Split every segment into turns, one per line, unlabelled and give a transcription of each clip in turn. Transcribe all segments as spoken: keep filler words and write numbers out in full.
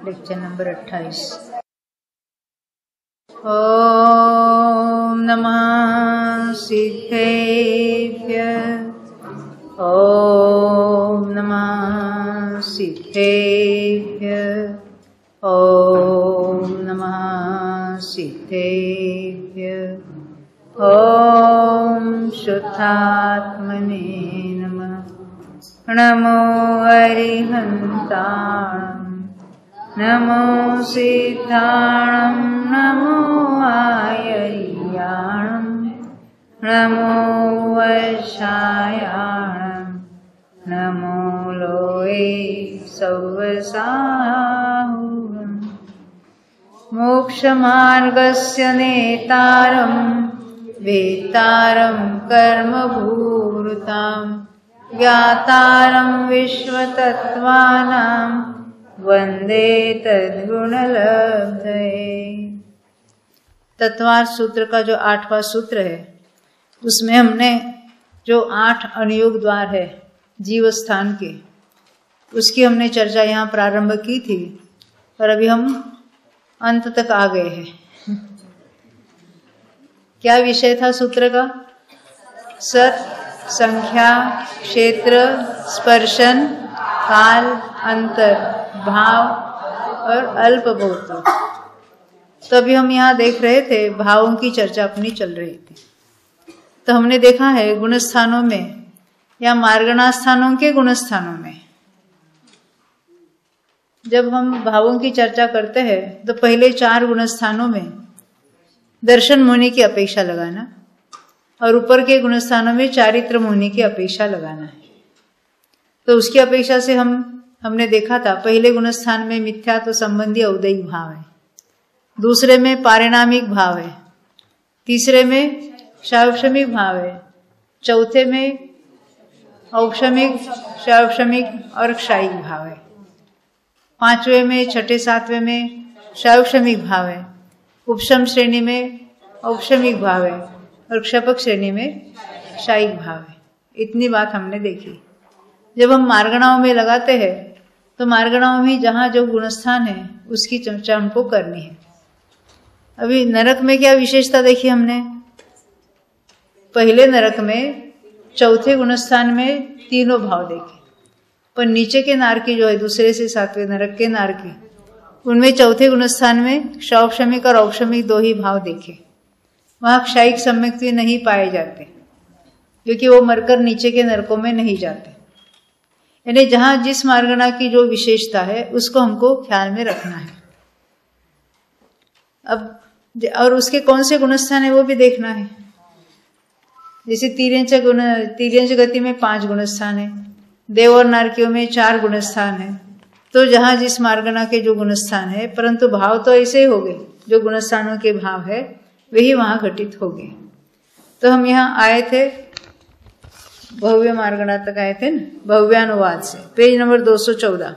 Lecture number अट्ठाईस। ओम नमः सिद्धेभ्यः, ओम नमः सिद्धेभ्यः, ओम नमः सिद्धेभ्यः, ओम शुद्धात्मने नमः। नमो अरिहन्ताणं, नमो सिद्धाणं, नमो आयर्याणं, नमो वर्षायाणं, नमो लोये सव्वसाहुरम्। मोक्षमार्गस्य नेतारं वेत्तारं कर्मभूरुतां, ज्ञातारं विश्वतत्त्वानां वन्दे तद्गुणलब्धये। तत्वार्थ सूत्र का जो आठवां सूत्र है, उसमें हमने जो आठ अनुयोग द्वार है जीव स्थान के, उसकी हमने चर्चा यहाँ प्रारंभ की थी और अभी हम अंत तक आ गए हैं। क्या विषय था सूत्र का? सत, संख्या, क्षेत्र, स्पर्शन, काल, अंतर, भाव और अल्पभूत। तो अभी हम यहाँ देख रहे थे, भावों की चर्चा अपनी चल रही थी। तो हमने देखा है गुण स्थानों में या मार्गणा स्थानों के गुण स्थानों में जब हम भावों की चर्चा करते हैं तो पहले चार गुण स्थानों में दर्शन मुनि की अपेक्षा लगाना और ऊपर के गुण स्थानों में चारित्र मुनि की अपेक्षा लगाना है। तो उसकी अपेक्षा से हम हमने देखा था, पहले गुण स्थान में मिथ्यात्व संबंधी औदैहिक भाव है, दूसरे में पारिणामिक भाव है, तीसरे में शावक्षमिक भाव है, चौथे में औक्षमिक, शावक्षमिक और क्षायिक भाव है, पांचवें में, छठे सातवें में शावक्षमिक भाव है, उपशम श्रेणी में औक्षमिक भाव है और क्षपक श्रेणी में क्षायिक भाव है। इतनी बात हमने देखी। जब हम मार्गणाओं में लगाते हैं तो मार्गणाओं में जहाँ जो गुणस्थान है उसकी चर्चा हमको करनी है। अभी नरक में क्या विशेषता देखी हमने? पहले नरक में चौथे गुणस्थान में तीनों भाव देखे, पर नीचे के नार की जो है दूसरे से सातवें नरक के नार की, उनमें चौथे गुणस्थान में क्षौक्षमिक और औक्षमिक दो ही भाव देखे। वहां क्षायिक सम्यक्ति नहीं पाए जाते क्योंकि वो मरकर नीचे के नरकों में नहीं जाते। यानी जहां जिस मार्गणा की जो विशेषता है उसको हमको ख्याल में रखना है। अब और उसके कौन से गुणस्थान है वो भी देखना है। जैसे तीर्यंच गुण तीर्यंच गति में पांच गुणस्थान है, देव और नारकियों में चार गुणस्थान है। तो जहां जिस मार्गणा के जो गुणस्थान है, परंतु भाव तो ऐसे ही हो गए, जो गुणस्थानों के भाव है वही वहां घटित हो गए। तो हम यहाँ आए थे, भव्य मार्गणा तक आए थे ना, भव्यानुवाद से, पेज नंबर दो सौ चौदह।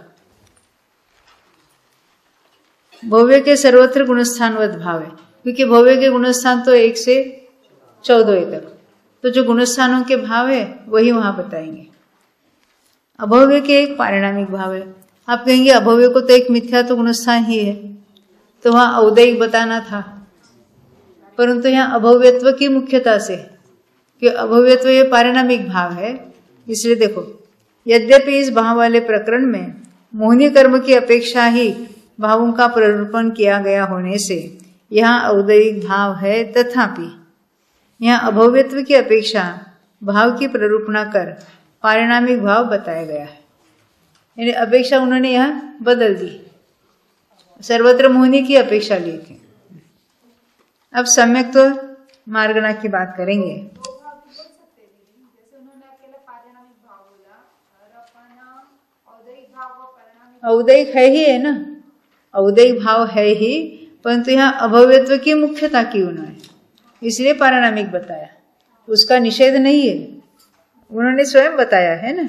भव्य के सर्वत्र गुणस्थानवत भाव है, क्योंकि भव्य के गुणस्थान तो एक से चौदह तक, तो जो गुणस्थानों के भाव है वही वहां बताएंगे। अभव्य के एक पारिणामिक भाव है। आप कहेंगे अभव्य को तो एक मिथ्या तो गुणस्थान ही है, तो वहां औदैहिक बताना था, परंतु यहाँ अभव्यत्व की मुख्यता से, कि अभव्यत्व ये पारिणामिक भाव है, इसलिए देखो, यद्यपि इस भाव वाले प्रकरण में मोहिनी कर्म की अपेक्षा ही भावों का प्ररूपण किया गया होने से यहाँ औदैहिक भाव है, तथापि यहाँ अभव्यत्व की अपेक्षा भाव की प्ररूपणा कर पारिणामिक भाव बताया गया है। यानी अपेक्षा उन्होंने यहाँ बदल दी, सर्वत्र मोहिनी की अपेक्षा ली थी। अब सम्यक तो मार्गणा की बात करेंगे। औदैहिक है ही है ना, औदैहिक भाव है ही, परंतु यहाँ अभव्यत्व की मुख्यता की उन्होंने, इसलिए पारिणामिक बताया। उसका निषेध नहीं है, उन्होंने स्वयं बताया है ना।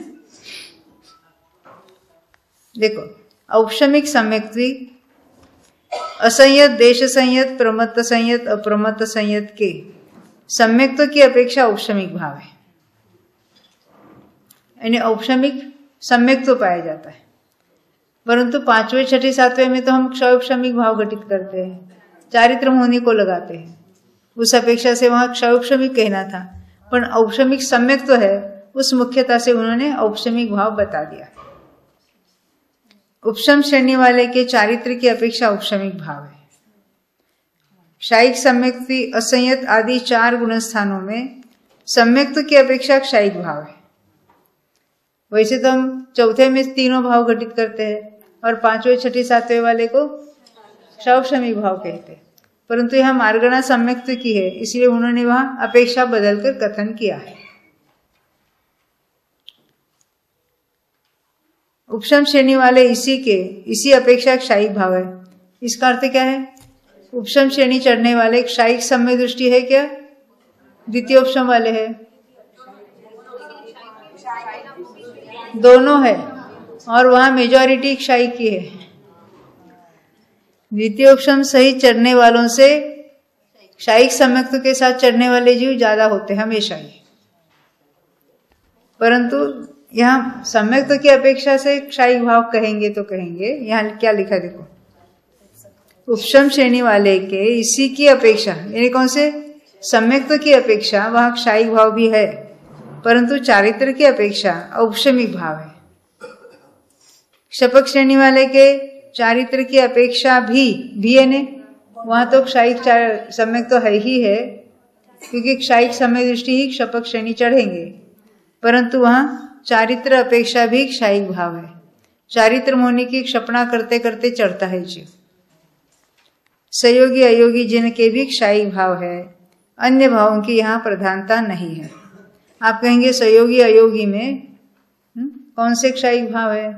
देखो, औक्षमिक सम्यक्त्वी असंयत, देश संयत, प्रमत्त संयत, अप्रमत्त संयत के सम्यक्त्व की अपेक्षा औक्षमिक भाव है, यानी औक्षमिक सम्यक्त्व पाया जाता है। परंतु पांचवें छठे सातवें में तो हम क्षय उपशमिक भाव घटित करते हैं, चारित्र मोहनी को लगाते हैं। उस अपेक्षा से वहां क्षय उपशमिक कहना था, पर औपशमिक सम्यक तो है, उस मुख्यता से उन्होंने औपशमिक भाव बता दिया। उपशम श्रेणी वाले के चारित्र की अपेक्षा औपशमिक भाव है। क्षायिक, सम्यक्ति, असंयत आदि चार गुणस्थानों में सम्यक्त्व की अपेक्षा क्षायिक भाव है। वैसे तो हम चौथे में तीनों भाव घटित करते हैं और पांचवें छठे सातवें वाले को क्षौपशमिक भाव कहते हैं, परंतु यह मार्गणा सम्यक्त्व की है, इसलिए उन्होंने वहां अपेक्षा बदलकर कथन किया है। उपशम श्रेणी वाले इसी के इसी अपेक्षा क्षायिक भाव है। इसका अर्थ क्या है? उपशम श्रेणी चढ़ने वाले क्षायिक सम्य दृष्टि है क्या? द्वितीय उपशम वाले है, दोनों है, और वहां मेजॉरिटी क्षायिक की है। द्वितीय उपशम सहित चढ़ने वालों से क्षायिक सम्यक्त्व के साथ चढ़ने वाले जीव ज्यादा होते हैं हमेशा ही, परंतु यहाँ सम्यक्त्व की अपेक्षा से क्षायिक भाव कहेंगे तो कहेंगे, यहाँ क्या लिखा देखो, उपशम श्रेणी वाले के इसी की अपेक्षा, यानी कौन से? सम्यक्त्व की अपेक्षा वहां क्षायिक भाव भी है, परंतु चारित्र की अपेक्षा औपशमिक भाव है। क्षपक श्रेणी वाले के चारित्र की अपेक्षा भी भी है ने, वहां तो क्षायिक सम्यक तो है ही है, क्योंकि क्षायिक समय दृष्टि ही क्षपक श्रेणी चढ़ेंगे, परंतु वहां चारित्र अपेक्षा भी क्षायिक भाव है। चारित्र मोहनी की क्षपणा करते करते चढ़ता है जीव। सहयोगी अयोगी जिनके भी क्षायिक भाव है, अन्य भावों की यहाँ प्रधानता नहीं है। आप कहेंगे सहयोगी अयोगी में हुँ? कौन से क्षायिक भाव है?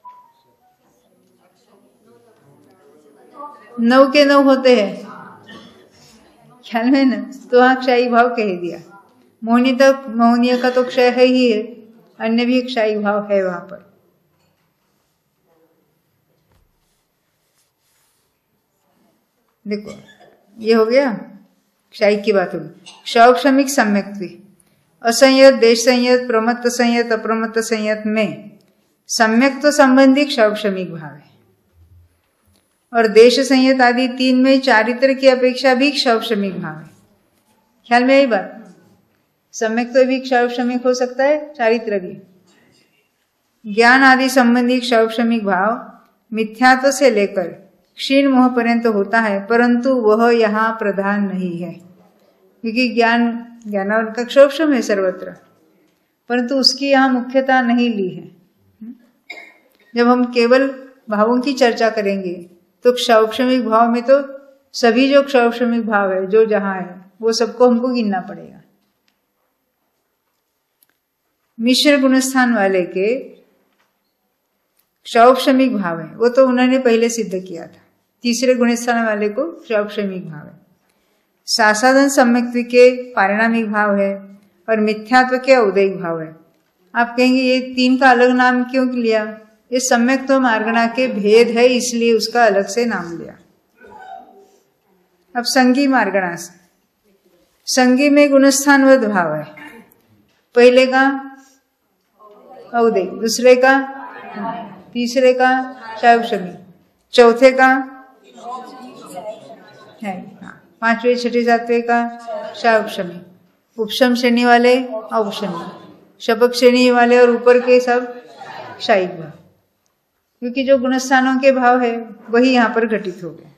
नौ के नौ होते हैं, ख्याल में ना, तो वहां क्षायिक भाव कह दिया। मोहनी तक मोहनीय का तो क्षय है ही है, अन्य भी क्षायिक भाव है वहां पर। देखो ये हो गया, क्षायिक की बात होगी। क्षौपशमिक सम्यक्त्व, असंयत, देश संयत, प्रमत्त संयत, अप्रमत्त संयत में सम्यक्त्व संबंधी क्षौपशमिक भाव है, और देश संयत आदि तीन में चारित्र की अपेक्षा भी क्षौपशमिक भाव है। ख्याल में यही बात, सम्यक्त्व भी क्षौपशमिक हो सकता है, चारित्र भी। ज्ञान आदि संबंधी क्षौपशमिक भाव मिथ्यात्व से लेकर क्षीण मोह पर्यंत होता है, परंतु वह यहाँ प्रधान नहीं है, क्योंकि ज्ञान ज्ञानावरण का क्षौपशम है सर्वत्र, परंतु उसकी यहाँ मुख्यता नहीं ली है। जब हम केवल भावों की चर्चा करेंगे तो क्षौपशमिक भाव में तो सभी जो क्षौपशमिक भाव है जो जहां है वो सबको हमको गिनना पड़ेगा। मिश्र गुणस्थान वाले के क्षौपशमिक भाव है, वो तो उन्होंने पहले सिद्ध किया था। तीसरे गुणस्थान वाले को क्षौपशमिक भाव है। सासाधन सम्यक्त्व के पारिणामिक भाव है और मिथ्यात्व के औदैहिक भाव है। आप कहेंगे ये तीन का अलग नाम क्यों लिया? ये सम्यक्त्व मार्गणा के भेद है, इसलिए उसका अलग से नाम लिया। अब संगी मार्गणा, संगी में गुणस्थानवद भाव है, पहले का औदैहिक, दूसरे का, तीसरे का क्षौपशमिक, चौथे का है, पांचवें छठे सातवें का क्षौपशमिक, उपशम श्रेणी वाले औपशमिक, शपक श्रेणी वाले और ऊपर के सब क्षायिक भाव, क्योंकि जो गुणस्थानों के भाव है वही यहाँ पर घटित हो गए।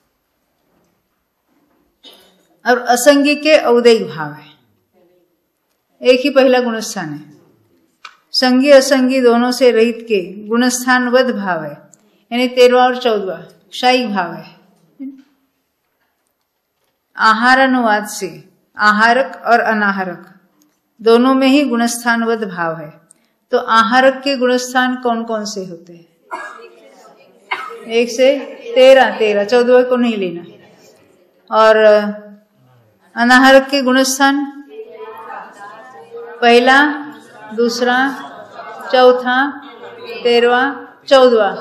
और असंगी के औदैहिक भाव है, एक ही पहला गुणस्थान है। संगी असंगी दोनों से रहित के गुणस्थानवद भाव है, यानी तेरहवां और चौदहवां क्षायिक भाव है। आहार अनुवाद से आहारक और अनाहारक दोनों में ही गुणस्थानवद भाव है। तो आहारक के गुणस्थान कौन कौन से होते हैं? एक से तेरह, तेरह चौदह को नहीं लेना। और अनाहारक के गुणस्थान पहला, दूसरा, चौथा, तेरहवा, चौदहवा,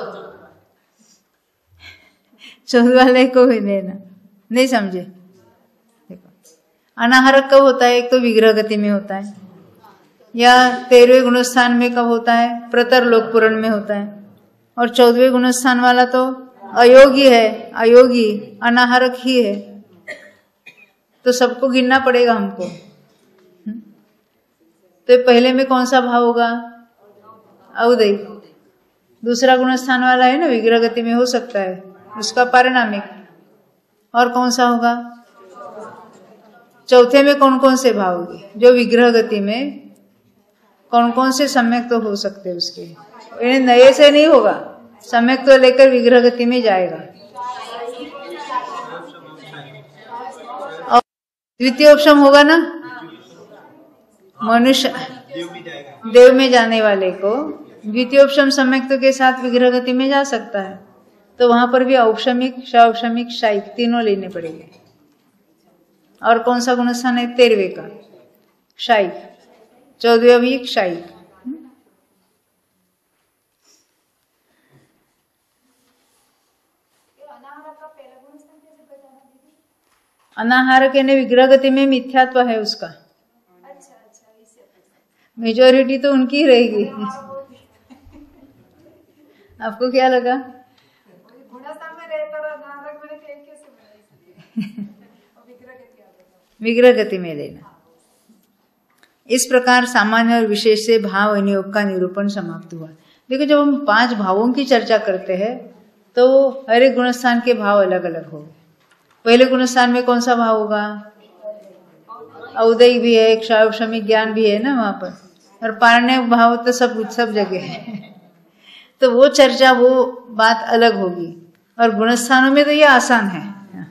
चौदहवा ले को भी लेना, नहीं समझे? देखो अनाहारक कब होता है? एक तो विग्रह गति में होता है, या तेरहवें गुणस्थान में कब होता है? प्रतर लोक पुराण में होता है। और चौदहवें गुण स्थान वाला तो अयोगी है, अयोगी अनाहारक ही है, तो सबको गिनना पड़ेगा हमको। तो पहले में कौन सा भाव होगा? औदई। दूसरा गुण स्थान वाला है ना, विग्रह गति में हो सकता है, उसका पारिणामिक। और कौन सा होगा? चौथे में कौन कौन से भाव होंगे? जो विग्रह गति में कौन कौन से सम्यक तो हो सकते हैं उसके, इन्हें नए से नहीं होगा, सम्यक तो लेकर विग्रह गति में जाएगा। और द्वितीय उपशम होगा ना, मनुष्य देव में जाने वाले को द्वितीय उपशम सम्यक के साथ विग्रह गति में जा सकता है, तो वहां पर भी औपशमिक, शौपशमिक, शाइक तीनों लेने पड़ेंगे। और कौन सा गुण स्थान है? तेरहवे का शाइक, चौदहवीं शाइक। अनाहार के ने विग्रह गति में मिथ्यात्व है उसका, मेजोरिटी तो उनकी ही रहेगी। आपको क्या लगा? विग्रह गति में लेना। इस प्रकार सामान्य और विशेष से भाव विनियोग का निरूपण समाप्त हुआ। देखो, जब हम पांच भावों की चर्चा करते हैं तो हर एक गुणस्थान के भाव अलग अलग होंगे। पहले गुणस्थान में कौन सा भाव होगा? औदयिक भी है, क्षावशमिक ज्ञान भी है ना वहां पर, और पारण्य भाव तो सब सब जगह है। तो वो चर्चा, वो बात अलग होगी। और गुणस्थानों में तो ये आसान है,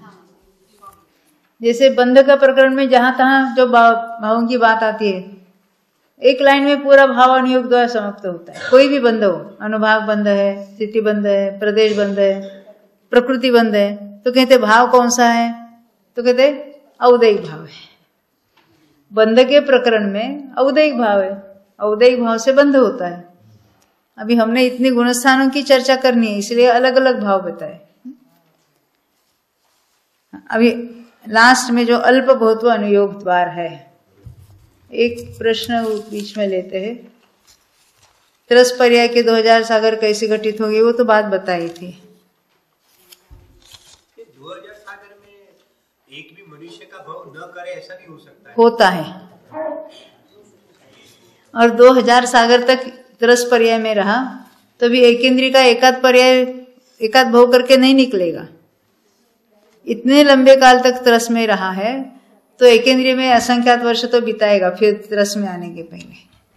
जैसे बंध का प्रकरण में जहां तहां जो भावों की बात आती है, एक लाइन में पूरा भाव अनुयोग द्वारा समाप्त होता है। कोई भी बंध हो, अनुभाग बंध है, स्थिति बंध है, प्रदेश बंध है, प्रकृति बंध है, तो कहते भाव कौन सा है? तो कहते औदयिक भाव है। बंध के प्रकरण में औदयिक भाव है, औदयिक भाव से बंध होता है। अभी हमने इतनी गुणस्थानों की चर्चा करनी है, इसलिए अलग अलग भाव बताए। अभी लास्ट में जो अल्प बहुत्व अनुयोग द्वार है, एक प्रश्न बीच में लेते हैं। त्रस पर्याय के दो हजार सागर कैसे घटित होंगे, वो तो बात बताई थी।
दो हजार सागर में एक भी मनुष्य का भाव न करे ऐसा नहीं हो सकता है।
होता है, और दो हजार सागर तक त्रस पर्याय में रहा तो भी एक इंद्रिय का एकाध पर्याय, एकाध भाव करके नहीं निकलेगा। इतने लंबे काल तक त्रस में रहा है तो एकेंद्रिय में असंख्यात वर्ष तो बिताएगा फिर त्रस में आने के पहले।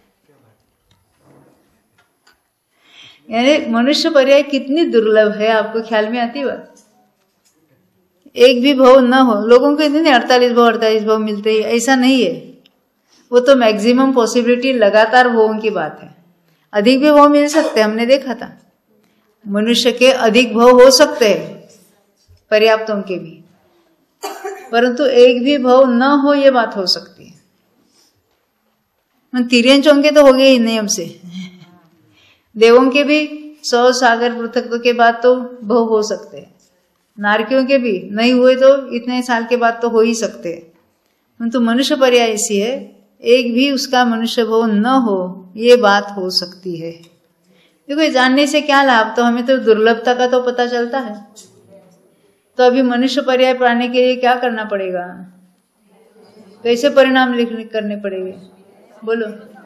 यानी मनुष्य पर्याय कितनी दुर्लभ है, आपको ख्याल में आती बात? एक भी भाव न हो, लोगों को इतने अड़तालीस भाव अड़तालीस भाव मिलते ही, ऐसा नहीं है। वो तो मैक्सिमम पॉसिबिलिटी लगातार भावों की बात है। अधिक भी भाव मिल सकते हैं, हमने देखा था मनुष्य के अधिक भाव हो सकते हैं, पर्याप्तों के भी, परंतु एक भी भाव न हो ये बात हो सकती है। तिर्यंचों के तो हो गए ही नियम से, देवों के भी सौ सागर पृथक के बाद तो भाव हो सकते हैं, नारकियों के भी नहीं हुए तो इतने साल के बाद तो हो ही सकते हैं। परंतु मनुष्य पर्याय ऐसी है, एक भी उसका मनुष्य भाव न हो ये बात हो सकती है। देखो, जानने से क्या लाभ, तो हमें तो दुर्लभता का तो पता चलता है। तो अभी मनुष्य पर्याय पाने के लिए क्या करना पड़ेगा? कैसे परिणाम लिखने करने पड़ेंगे? बोलो,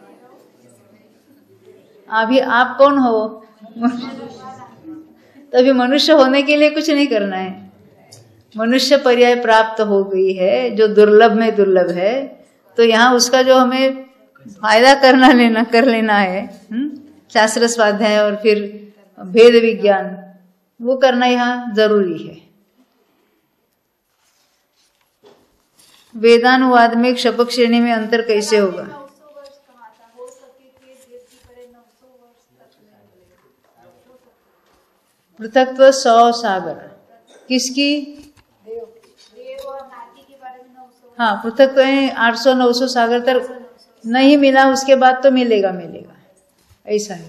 अभी आप कौन हो? तो अभी मनुष्य होने के लिए कुछ नहीं करना है। मनुष्य पर्याय प्राप्त हो गई है, जो दुर्लभ में दुर्लभ है, तो यहाँ उसका जो हमें फायदा करना लेना कर लेना है, शास्त्र स्वाध्याय और फिर भेद विज्ञान, वो करना यहाँ जरूरी है। वेदानुवाद में क्षपक श्रेणी में अंतर कैसे होगा? पृथकत्व सौ सागर किसकी? हाँ, पृथकत्व आठ सौ नौ सौ सागर तक नहीं मिला, उसके बाद तो मिलेगा मिलेगा ऐसा है।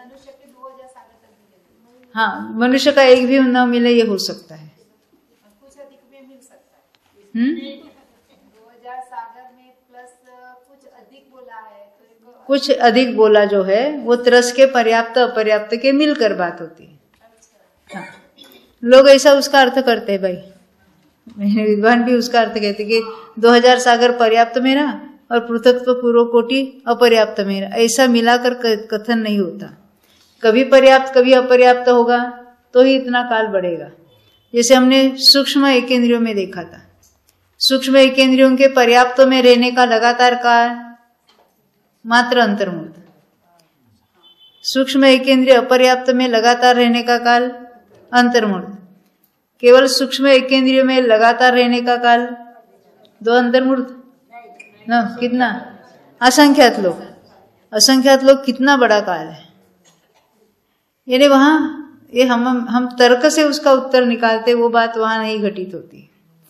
हाँ, मनुष्य का एक भी न मिले ये हो सकता है। हम्म
हजार सागर में प्लस कुछ अधिक बोला है तो
कुछ अधिक बोला जो है वो त्रस के पर्याप्त अपर्याप्त के मिलकर बात होती है। हाँ। लोग ऐसा उसका अर्थ करते हैं भाई, विद्वान भी उसका अर्थ कहते कि दो हजार सागर पर्याप्त मेरा और पृथक्त्व पूर्व कोटि अपर्याप्त मेरा, ऐसा मिलाकर कथन नहीं होता। कभी पर्याप्त कभी अपर्याप्त होगा तो ही इतना काल बढ़ेगा। जैसे हमने सूक्ष्म एकेंद्रियों में देखा था, सूक्ष्म एकेंद्रियों के पर्याप्त में रहने का लगातार काल मात्र अंतर्मुहूर्त, सूक्ष्म एकेंद्रिय अपर्याप्त में लगातार रहने का काल अंतर्मुहूर्त, केवल सूक्ष्म एकेंद्रिय में लगातार रहने का काल दो अंतर्मुहूर्त ना, कितना असंख्यात लोग, असंख्यात लोग कितना बड़ा काल है। यानी वहां ये हम हम तर्क से उसका उत्तर निकालते, वो बात वहां नहीं घटित होती।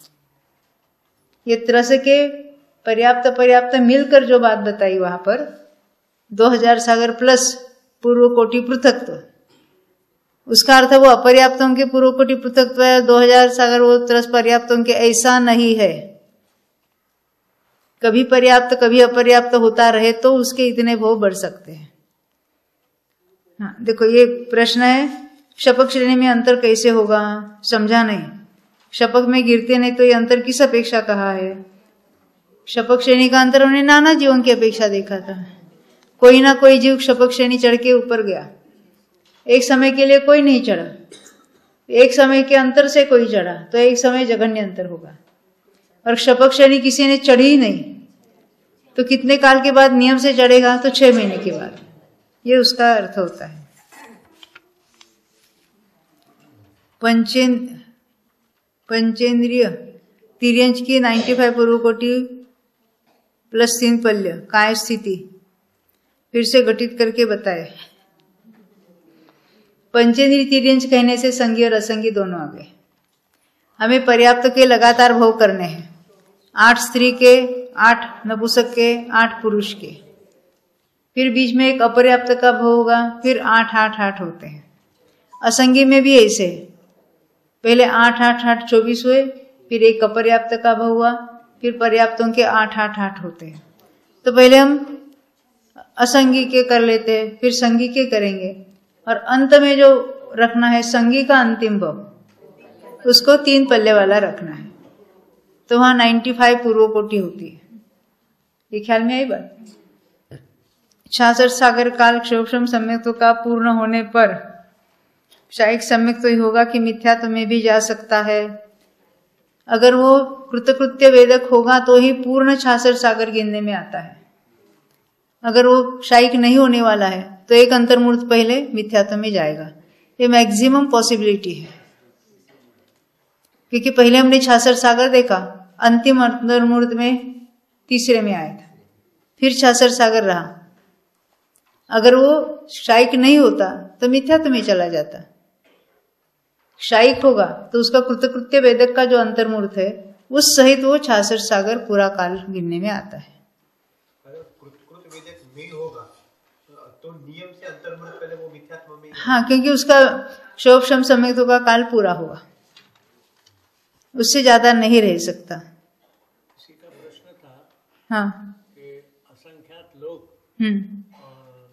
ये त्रस के पर्याप्त पर्याप्त मिलकर जो बात बताई वहां पर दो हजार सागर प्लस पूर्व कोटि पृथक्त्व, उसका अर्थ वो अपर्याप्तों के पूर्व कोटि पृथक्त्व है, दो हजार सागर वो त्रस पर्याप्तों के, ऐसा नहीं है। कभी पर्याप्त कभी अपर्याप्त होता रहे तो उसके इतने भोग बढ़ सकते हैं। हाँ, देखो ये प्रश्न है शपक श्रेणी में अंतर कैसे होगा, समझा नहीं। शपक में गिरते नहीं तो ये अंतर किस अपेक्षा कहा है। शपक श्रेणी का अंतर उन्हें नाना जीवों की अपेक्षा देखा था। कोई ना कोई जीव शपक श्रेणी चढ़ के ऊपर गया, एक समय के लिए कोई नहीं चढ़ा, एक समय के अंतर से कोई चढ़ा तो एक समय जघन्य अंतर होगा। और शपक श्रेणी किसी ने चढ़ी ही नहीं तो कितने काल के बाद नियम से चढ़ेगा, तो छह महीने के बाद। ये उसका अर्थ होता है। पंचेन पंचेंद्रिय तिर्यंच की पचानवे पूर्व कोटि प्लस तीन पल्य काय स्थिति फिर से घटित करके बताए। पंचेंद्रिय तिर्यंच कहने से संगी और असंगी दोनों आ गए। हमें पर्याप्त के लगातार भोग करने हैं, आठ स्त्री के, आठ नपुंसक के, आठ पुरुष के, फिर बीच में एक अपर्याप्त का भोग होगा, फिर आठ आठ आठ होते हैं। असंगी में भी ऐसे, पहले आठ आठ आठ चौबीस हुए, फिर एक अपर्याप्त का भोग हुआ, फिर पर्याप्तों के आठ आठ आठ होते हैं। तो पहले हम असंगी के कर लेते हैं, फिर संगी के करेंगे, और अंत में जो रखना है संगी का अंतिम भोग, उसको तीन पल्ले वाला रखना है। तो वहां पचानवे पूर्व कोटि होती है। ये ख्याल में आई बात। छियासठ सागर काल क्षोभम सम्यक्त्व का पूर्ण होने पर शायिक सम्यक तो ही होगा कि मिथ्यात्व में भी जा सकता है। अगर वो कृतकृत्य वेदक होगा तो ही पूर्ण छियासठ सागर गिनने में आता है। अगर वो शायिक नहीं होने वाला है तो एक अंतर्मूर्त पहले मिथ्यात्व में जाएगा। ये मैक्सिमम पॉसिबिलिटी है, क्योंकि पहले हमने छियासठ सागर देखा, अंतिम अंतर्मूर्त में तीसरे में आया था, फिर छियासठ सागर रहा। अगर वो शायिक नहीं होता तो मिथ्यात्व में चला जाता। शायिक होगा तो उसका कृतकृत्य वेदक का जो अंतर्मूर्त है उस सहित वो छियासठ सागर पूरा काल गिनने में आता है।
कृत वेदक नहीं होगा तो नियम से अंतर्मूर्त पहले वो मिथ्यात्व में,
हाँ, क्योंकि उसका क्षोभ शम सम्यक्त्व का काल पूरा होगा, उससे ज्यादा नहीं रह सकता।
इसी का प्रश्न था
हाँ
कि असंख्यात लोग
हम्म
और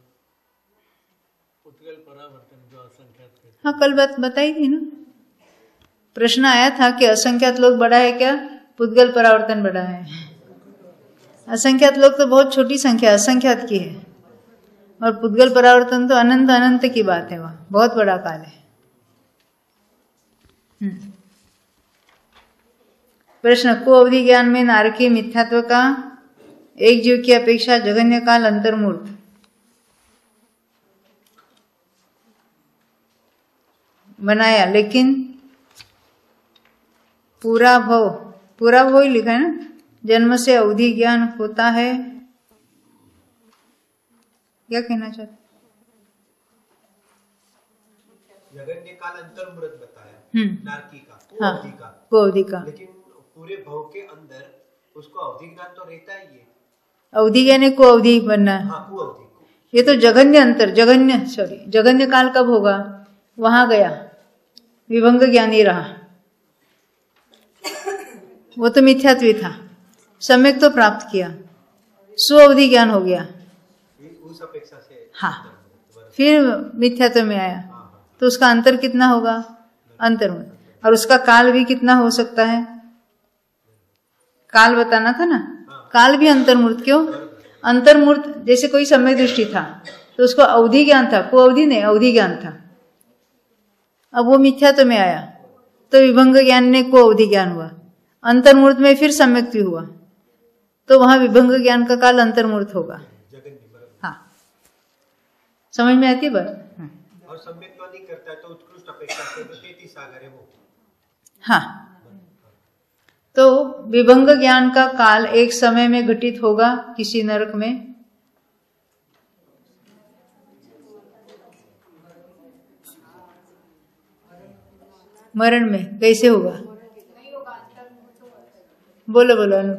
पुद्गल परावर्तन जो असंख्यात कहते
हाँ, कल बात बताई थी ना। प्रश्न आया था कि असंख्यात लोग बड़ा है क्या, पुद्गल परावर्तन बड़ा है। असंख्यात लोग तो बहुत छोटी संख्या असंख्यात की है, और पुद्गल परावर्तन तो अनंत अनंत की बात है, वहां बहुत बड़ा काल है। हम्म प्रश्न, को अवधि ज्ञान में नारकीय मिथ्यात्व का एक जीव की अपेक्षा जघन्य काल अंतर्मूर्त बनाया, लेकिन पूरा भव, पूरा भव ही लिखा है ना, जन्म से अवधि ज्ञान होता है। क्या कहना चाहते?
जगन्य काल अंतर्मूर्त बताया,
हम्म
नारकी का,
हाँ,
अवधि का,
को अवधि का।
लेकिन पूरे भव के अंदर उसको अवधि ज्ञान तो रहता ही है।
अवधि ज्ञान को अवधि बनना है।
हाँ, कुअवधि को।
ये तो जघन्य अंतर, जघन्य सॉरी जघन्य काल कब होगा, वहां गया विभंग ज्ञानी रहा, वो तो मिथ्यात्व था। सम्यक तो प्राप्त किया, सुअवधि ज्ञान हो गया,
उस अपेक्षा से
हाँ, फिर मिथ्यात्व में आया, तो उसका अंतर कितना होगा? अंतर्मुक्त। और उसका काल भी कितना हो सकता है? काल बताना था ना, काल भी अंतर्मूर्त। क्यों अंतर्मूर्त? जैसे कोई समय दृष्टि था तो उसको अवधि ज्ञान था, को अवधि नहीं, अवधि ज्ञान था। अब वो मिथ्यात्व में आया तो विभंग ज्ञान ने को अवधि ज्ञान हुआ, अंतर्मूर्त में फिर सम्यक भी हुआ, तो वहां विभंग ज्ञान का काल अंतर्मूर्त होगा। हाँ, समझ में आती है बात?
और सम्यक तो नहीं करता है तो उत्कृष्ट अपेक्षा से तो तैंतीस सागर है वो।
हाँ, तो विभंग ज्ञान का काल एक समय में घटित होगा किसी नरक में, मरण में कैसे होगा? बोलो बोलो अनु।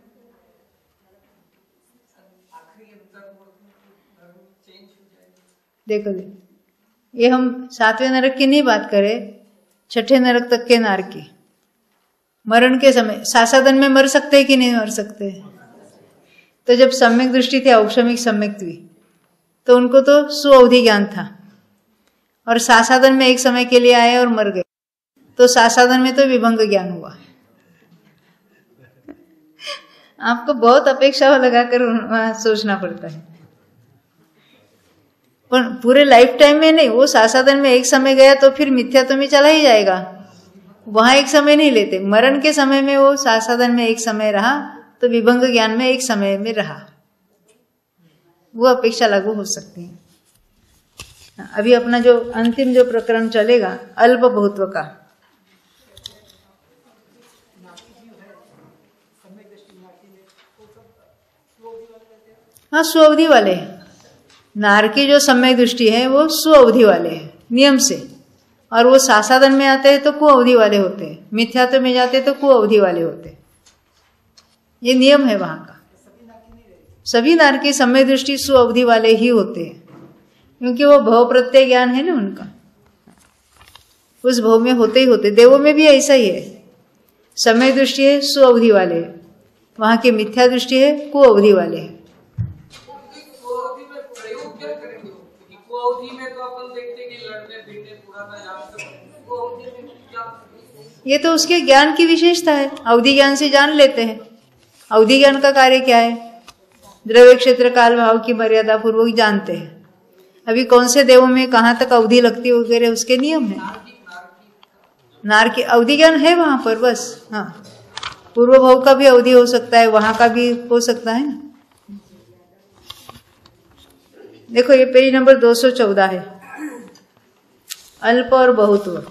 देखो देखो, ये हम सातवें नरक की नहीं बात करें, छठे नरक तक के नार की। मरण के समय सासादन में मर सकते हैं कि नहीं मर सकते? तो जब सम्यक दृष्टि थी, औपशमिक सम्यक थी, तो उनको तो सुअवधि ज्ञान था, और सासादन में एक समय के लिए आए और मर गए, तो सासादन में तो विभंग ज्ञान हुआ। आपको बहुत अपेक्षा लगाकर वहां सोचना पड़ता है, पर पूरे लाइफ टाइम में नहीं। वो सासादन में एक समय गया तो फिर मिथ्यात्व में चला ही जाएगा, वहां एक समय नहीं लेते। मरण के समय में वो सासादन में एक समय रहा तो विभंग ज्ञान में एक समय में रहा, वो अपेक्षा लागू हो सकती है। अभी अपना जो अंतिम जो प्रकरण चलेगा अल्प बहुत्व का, हाँ सुअवधि वाले हैं। नार की जो सम्यक दृष्टि है वो सुअवधि वाले हैं नियम से, और वो सासादन में आते हैं तो कुअवधि वाले होते हैं, मिथ्यात्व में जाते हैं तो कुअवधि वाले होते हैं। ये नियम है वहां का। सभी नार की सम्यक दृष्टि सुअवधि वाले ही होते हैं, क्योंकि वो भव प्रत्यय ज्ञान है ना उनका, उस भव में होते ही होते। देवों में भी ऐसा ही है, सम्यक दृष्टि है सुअवधि वाले है, वहां की मिथ्या दृष्टि है कुअवधि वाले है। ये तो उसके ज्ञान की विशेषता है, अवधि ज्ञान से जान लेते हैं। अवधि ज्ञान का कार्य क्या है? द्रव्य क्षेत्र काल भाव की मर्यादा पूर्वक जानते हैं। अभी कौन से देवों में कहाँ तक अवधि लगती वगैरह उसके नियम है। नार की अवधि ज्ञान है वहां पर बस। हाँ, पूर्व भाव का भी अवधि हो सकता है, वहां का भी हो सकता है ना। देखो ये पेज नंबर दो सौ चौदह है, अल्प और बहुत्व।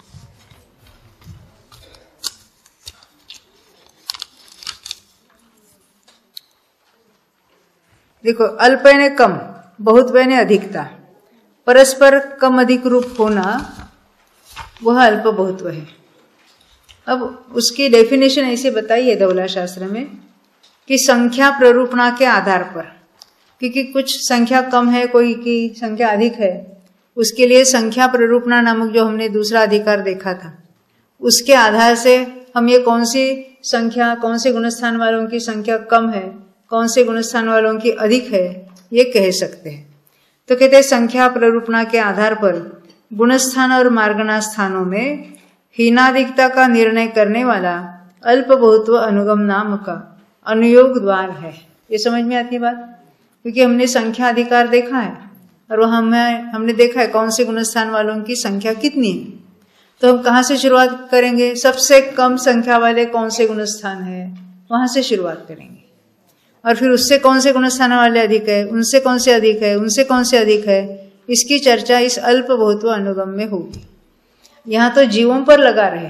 देखो अल्प यानी कम, बहुत यानी अधिकता, परस्पर कम अधिक रूप होना, वह अल्प बहुत्व है। अब उसकी डेफिनेशन ऐसे बताई है धवला शास्त्र में कि संख्या प्ररूपणा के आधार पर, क्योंकि कुछ संख्या कम है, कोई की संख्या अधिक है, उसके लिए संख्या प्ररूपणा नामक जो हमने दूसरा अधिकार देखा था, उसके आधार से हम ये कौन सी संख्या, कौन से गुणस्थान वालों की संख्या कम है, कौन से गुणस्थान वालों की अधिक है, ये कह सकते हैं। तो कहते हैं संख्या प्ररूपणा के आधार पर गुणस्थान और मार्गना स्थानों में हीनाधिकता का निर्णय करने वाला अल्प बहुत्व अनुगम नाम का अनुयोग द्वार है। ये समझ में आती बात? क्योंकि हमने संख्या अधिकार देखा है और वह हमें हमने देखा है कौन से गुणस्थान वालों की संख्या कितनी है। तो हम कहाँ से शुरुआत करेंगे? सबसे कम संख्या वाले कौन से गुणस्थान है वहां से शुरुआत करेंगे, और फिर उससे कौन से गुणस्थान वाले अधिक है, उनसे कौन से अधिक है, उनसे कौन से अधिक है, इसकी चर्चा इस अल्प बहुत्व अनुगम में होगी। यहाँ तो जीवों पर लगा रहे,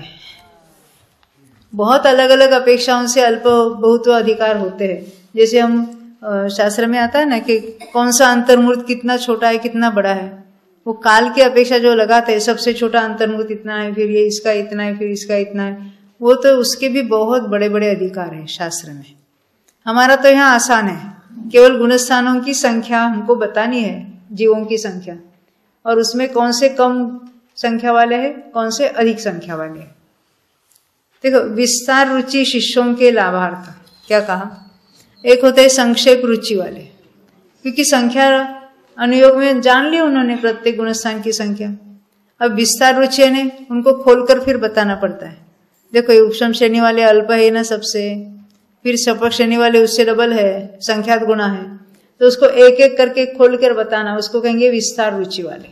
बहुत अलग अलग अपेक्षाओं से अल्प बहुत्व अधिकार होते हैं। जैसे हम शास्त्र में आता है ना कि कौन सा अंतर्मूर्त कितना छोटा है कितना बड़ा है, वो काल की अपेक्षा जो लगाते हैं, सबसे छोटा अंतर्मूर्त इतना है, फिर ये इसका इतना है, फिर इसका इतना है, वो तो उसके भी बहुत बड़े बड़े अधिकार है शास्त्र में। हमारा तो यहाँ आसान है, केवल गुणस्थानों की संख्या हमको बतानी है, जीवों की संख्या, और उसमें कौन से कम संख्या वाले हैं, कौन से अधिक संख्या वाले हैं। देखो विस्तार रुचि शिष्यों के लाभार्थ, क्या कहा? एक होते हैं संक्षेप रुचि वाले, क्योंकि संख्या अनुयोग में जान लिया उन्होंने प्रत्येक गुणस्थान की संख्या। अब विस्तार रुचि ने उनको खोलकर फिर बताना पड़ता है। देखो ये उपशम श्रेणी वाले अल्प है ना सबसे, फिर शपथ श्रेणी वाले उससे डबल है, संख्यात गुणा है, तो उसको एक एक करके खोल कर बताना, उसको कहेंगे विस्तार रुचि वाले।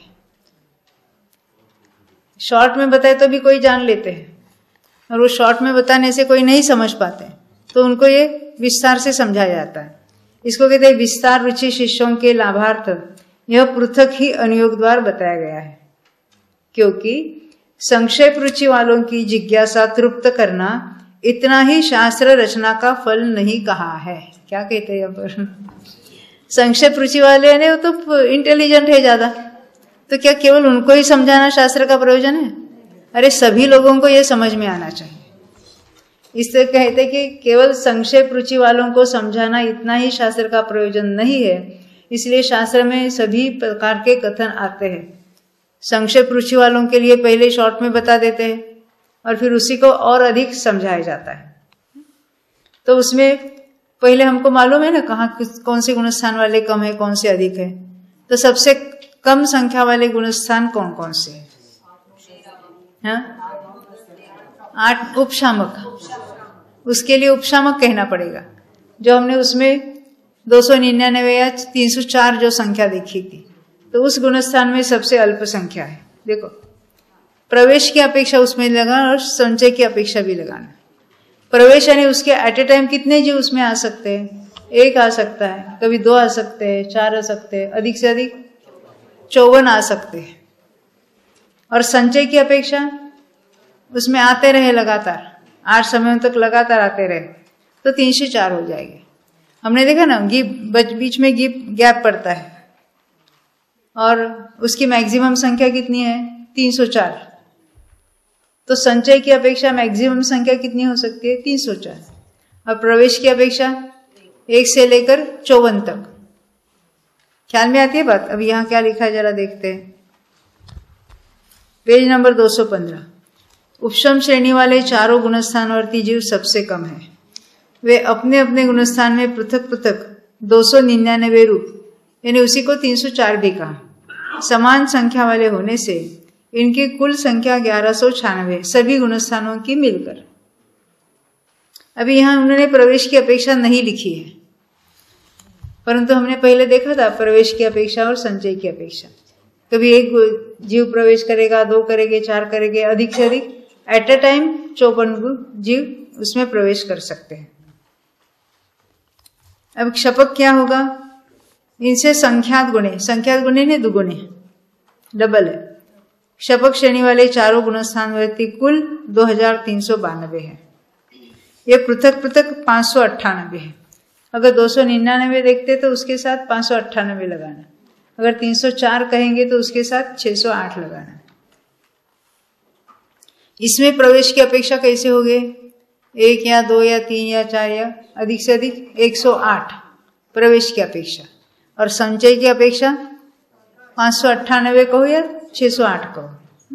शॉर्ट में बताए तो भी कोई जान लेते हैं, और वो शॉर्ट में बताने से कोई नहीं समझ पाते, तो उनको ये विस्तार से समझाया जाता है। इसको कहते हैं विस्तार रुचि शिष्यों के लाभार्थ यह पृथक ही अनुयोग द्वारा बताया गया है, क्योंकि संक्षेप रुचि वालों की जिज्ञासा तृप्त करना इतना ही शास्त्र रचना का फल नहीं कहा है। क्या कहते हैं यहाँ पर? संक्षेप रुचि वाले ने वो तो इंटेलिजेंट है ज्यादा, तो क्या केवल उनको ही समझाना शास्त्र का प्रयोजन है? अरे सभी लोगों को यह समझ में आना चाहिए। इससे कहते कि केवल संक्षेप रुचि वालों को समझाना इतना ही शास्त्र का प्रयोजन नहीं है, इसलिए शास्त्र में सभी प्रकार के कथन आते हैं। संक्षेप रुचि वालों के लिए पहले शॉर्ट में बता देते हैं और फिर उसी को और अधिक समझाया जाता है। तो उसमें पहले हमको मालूम है ना कहाँ कौन से गुणस्थान वाले कम है, कौन से अधिक है। तो सबसे कम संख्या वाले गुणस्थान कौन कौन से है? हाँ? आठ उपशामक, उसके लिए उपशामक कहना पड़ेगा। जो हमने उसमें दो सौ निन्यानवे या तीन सौ चार जो संख्या देखी थी, तो उस गुणस्थान में सबसे अल्प संख्या है। देखो प्रवेश की अपेक्षा उसमें लगाना और संचय की अपेक्षा भी लगाना। प्रवेश यानी उसके एट ए टाइम कितने जीव उसमें आ सकते हैं? एक आ सकता है, कभी दो आ सकते हैं, चार आ सकते हैं, अधिक से अधिक चौवन आ सकते हैं। और संचय की अपेक्षा उसमें आते रहे लगातार, आठ समयों तक लगातार आते रहे, तो तीन से चार हो जाएंगे। हमने देखा ना गिप बीच में गिप गैप पड़ता है, और उसकी मैक्सिमम संख्या कितनी है? तीन सौ चार। तो संचय की अपेक्षा मैक्सिमम संख्या कितनी हो सकती है? तीन सौ चार। और प्रवेश की अपेक्षा एक से लेकर चौवन तक। ख्याल में आती है बात? अब यहां क्या लिखा है जरा देखते हैं। पेज नंबर दो सौ पंद्रह। उपशम श्रेणी वाले चारों गुणस्थानवर्ती जीव सबसे कम है। वे अपने अपने गुणस्थान में पृथक पृथक दो सौ निन्यानवे रूप, यानी उसी को तीन सौ चार भी कहा, समान संख्या वाले होने से इनकी कुल संख्या ग्यारह सौ छियानवे सभी गुणस्थानों की मिलकर। अभी यहां उन्होंने प्रवेश की अपेक्षा नहीं लिखी है, परंतु हमने पहले देखा था प्रवेश की अपेक्षा और संचय की अपेक्षा। कभी एक जीव प्रवेश करेगा, दो करेंगे, चार करेंगे, अधिक से अधिक एट ए टाइम चौपन जीव उसमें प्रवेश कर सकते हैं। अब क्षपक क्या होगा? इनसे संख्यात गुणे, संख्यात गुणे ने दुगुणे, डबल है। क्षपक श्रेणी वाले चारों गुणस्थानवर्ती कुल दो हजार तीन सौ बानवे है। ये पृथक पृथक पांच सौ अट्ठानबे है। अगर दो सौ निन्यानवे देखते तो उसके साथ पांच सौ अट्ठानबे लगाना, अगर तीन सौ चार कहेंगे तो उसके साथ छह सौ आठ लगाना। इसमें प्रवेश की अपेक्षा कैसे हो गए? एक या दो या तीन या चार या अधिक से अधिक एक सौ आठ प्रवेश की अपेक्षा, और संचय की अपेक्षा पांच सौ अट्ठानबे कहो या छह सौ आठ कहो,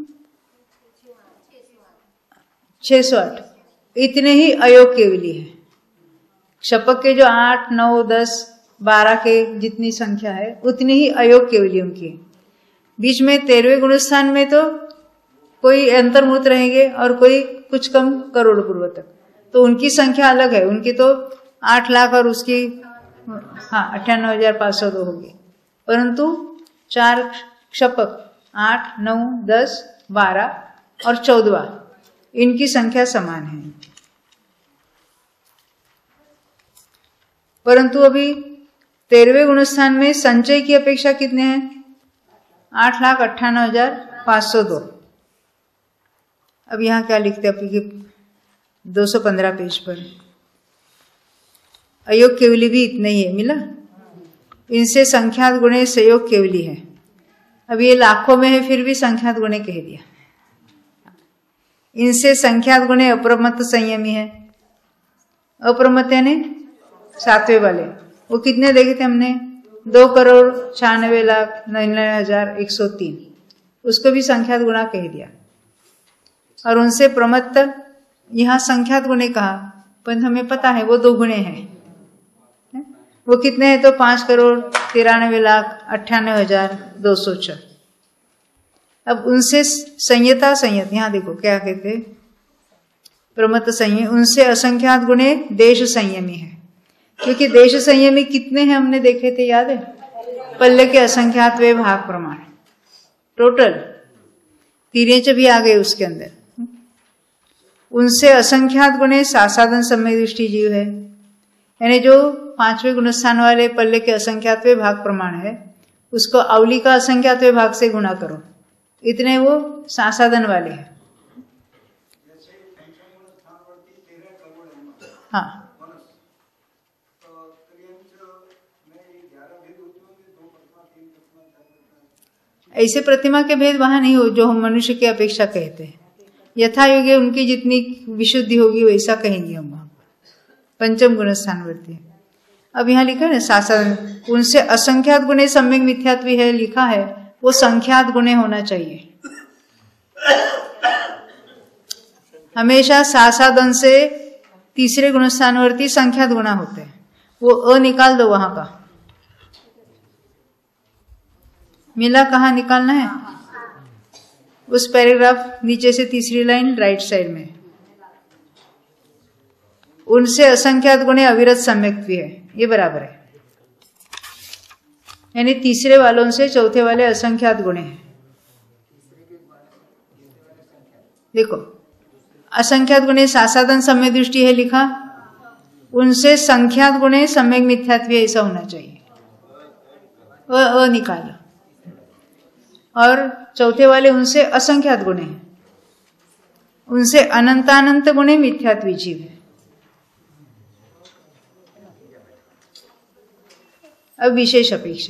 छह सौ आठ इतने ही अयोग केवली है। क्षपक के जो आठ नौ दस बारह के जितनी संख्या है उतनी ही अयोग केवलियों की। बीच में तेरहवें गुणस्थान में तो कोई अंतर्मुत रहेंगे और कोई कुछ कम करोड़ पूर्व तक, तो उनकी संख्या अलग है। उनकी तो आठ लाख और उसकी हाँ अट्ठानवे हजार पांच सौ दो होगी, परंतु चार क्षपक आठ नौ दस बारह और चौदवा इनकी संख्या समान है। परंतु अभी तेरहवें गुणस्थान में संचय की अपेक्षा कितने हैं? आठ लाख अट्ठानवे हजार पांच सौ दो। अब यहां क्या लिखते हैं? दो सौ पंद्रह पेज पर अयोग केवली भी इतने ही है, मिला। इनसे संख्यात गुणे संयोग केवली है। अब ये लाखों में है फिर भी संख्यात गुणे कह दिया। इनसे संख्यात गुणे अप्रमत्त संयमी है। अप्रमत्त यानी सातवें वाले, वो कितने देखे थे हमने? दो करोड़ छियानवे लाख निन्यानवे हजार एक सौ तीन, उसको भी संख्यात गुणा कह दिया। और उनसे प्रमत्त, यहाँ संख्यात गुणे कहा, पर हमें पता है वो दो गुणे हैं। वो कितने हैं? तो पांच करोड़ तिरानवे लाख अट्ठानवे हजार दो सौ छह। अब उनसे संयता संयत, यहां देखो क्या कहते, प्रमत्त संयम, उनसे असंख्यात गुणे देश संयमी है। क्योंकि देश संयमी कितने हैं हमने देखे थे, याद है? पल्ले के असंख्यात वे भाग प्रमाण टोटल तीरेच भी आ गए उसके अंदर। उनसे असंख्यात गुणे सासाधन समय दृष्टि जीव है, यानी जो पांचवें गुणस्थान वाले पल्ले के असंख्यातवे भाग प्रमाण है उसको अवली का असंख्यातवे भाग से गुणा करो, इतने वो सासाधन वाले हैं। हाँ, ऐसे प्रतिमा के भेद वहां नहीं हो जो हम मनुष्य की अपेक्षा कहते हैं। यथा योग्य उनकी जितनी विशुद्धि होगी वैसा कहेंगे हम वहां पर। पंचम गुणस्थानवर्ती। अब यहाँ लिखा है ना सासाधन, उनसे असंख्यात गुणे सम्यक मिथ्यात्व है, लिखा है वो संख्यात गुणे होना चाहिए। हमेशा सासाधन से तीसरे गुणस्थानवर्ती संख्यात गुणा होते हैं, वो अ निकाल दो वहां का। मिला कहाँ निकालना है? उस पैराग्राफ नीचे से तीसरी लाइन राइट साइड में। उनसे असंख्यात गुणे अविरत सम्यक्त्व है, ये बराबर है। यानी तीसरे वालों से चौथे वाले असंख्यात गुणे हैं। देखो असंख्यात गुणे सासाधन सम्यक दृष्टि है लिखा, उनसे संख्यात गुणे सम्यक मिथ्यात्व ऐसा होना चाहिए। अ अ निकालो। और चौथे वाले उनसे असंख्यात गुणे हैं, उनसे अनंतानंत गुणे मिथ्यात्वी जीव है। अब विशेष अपेक्षा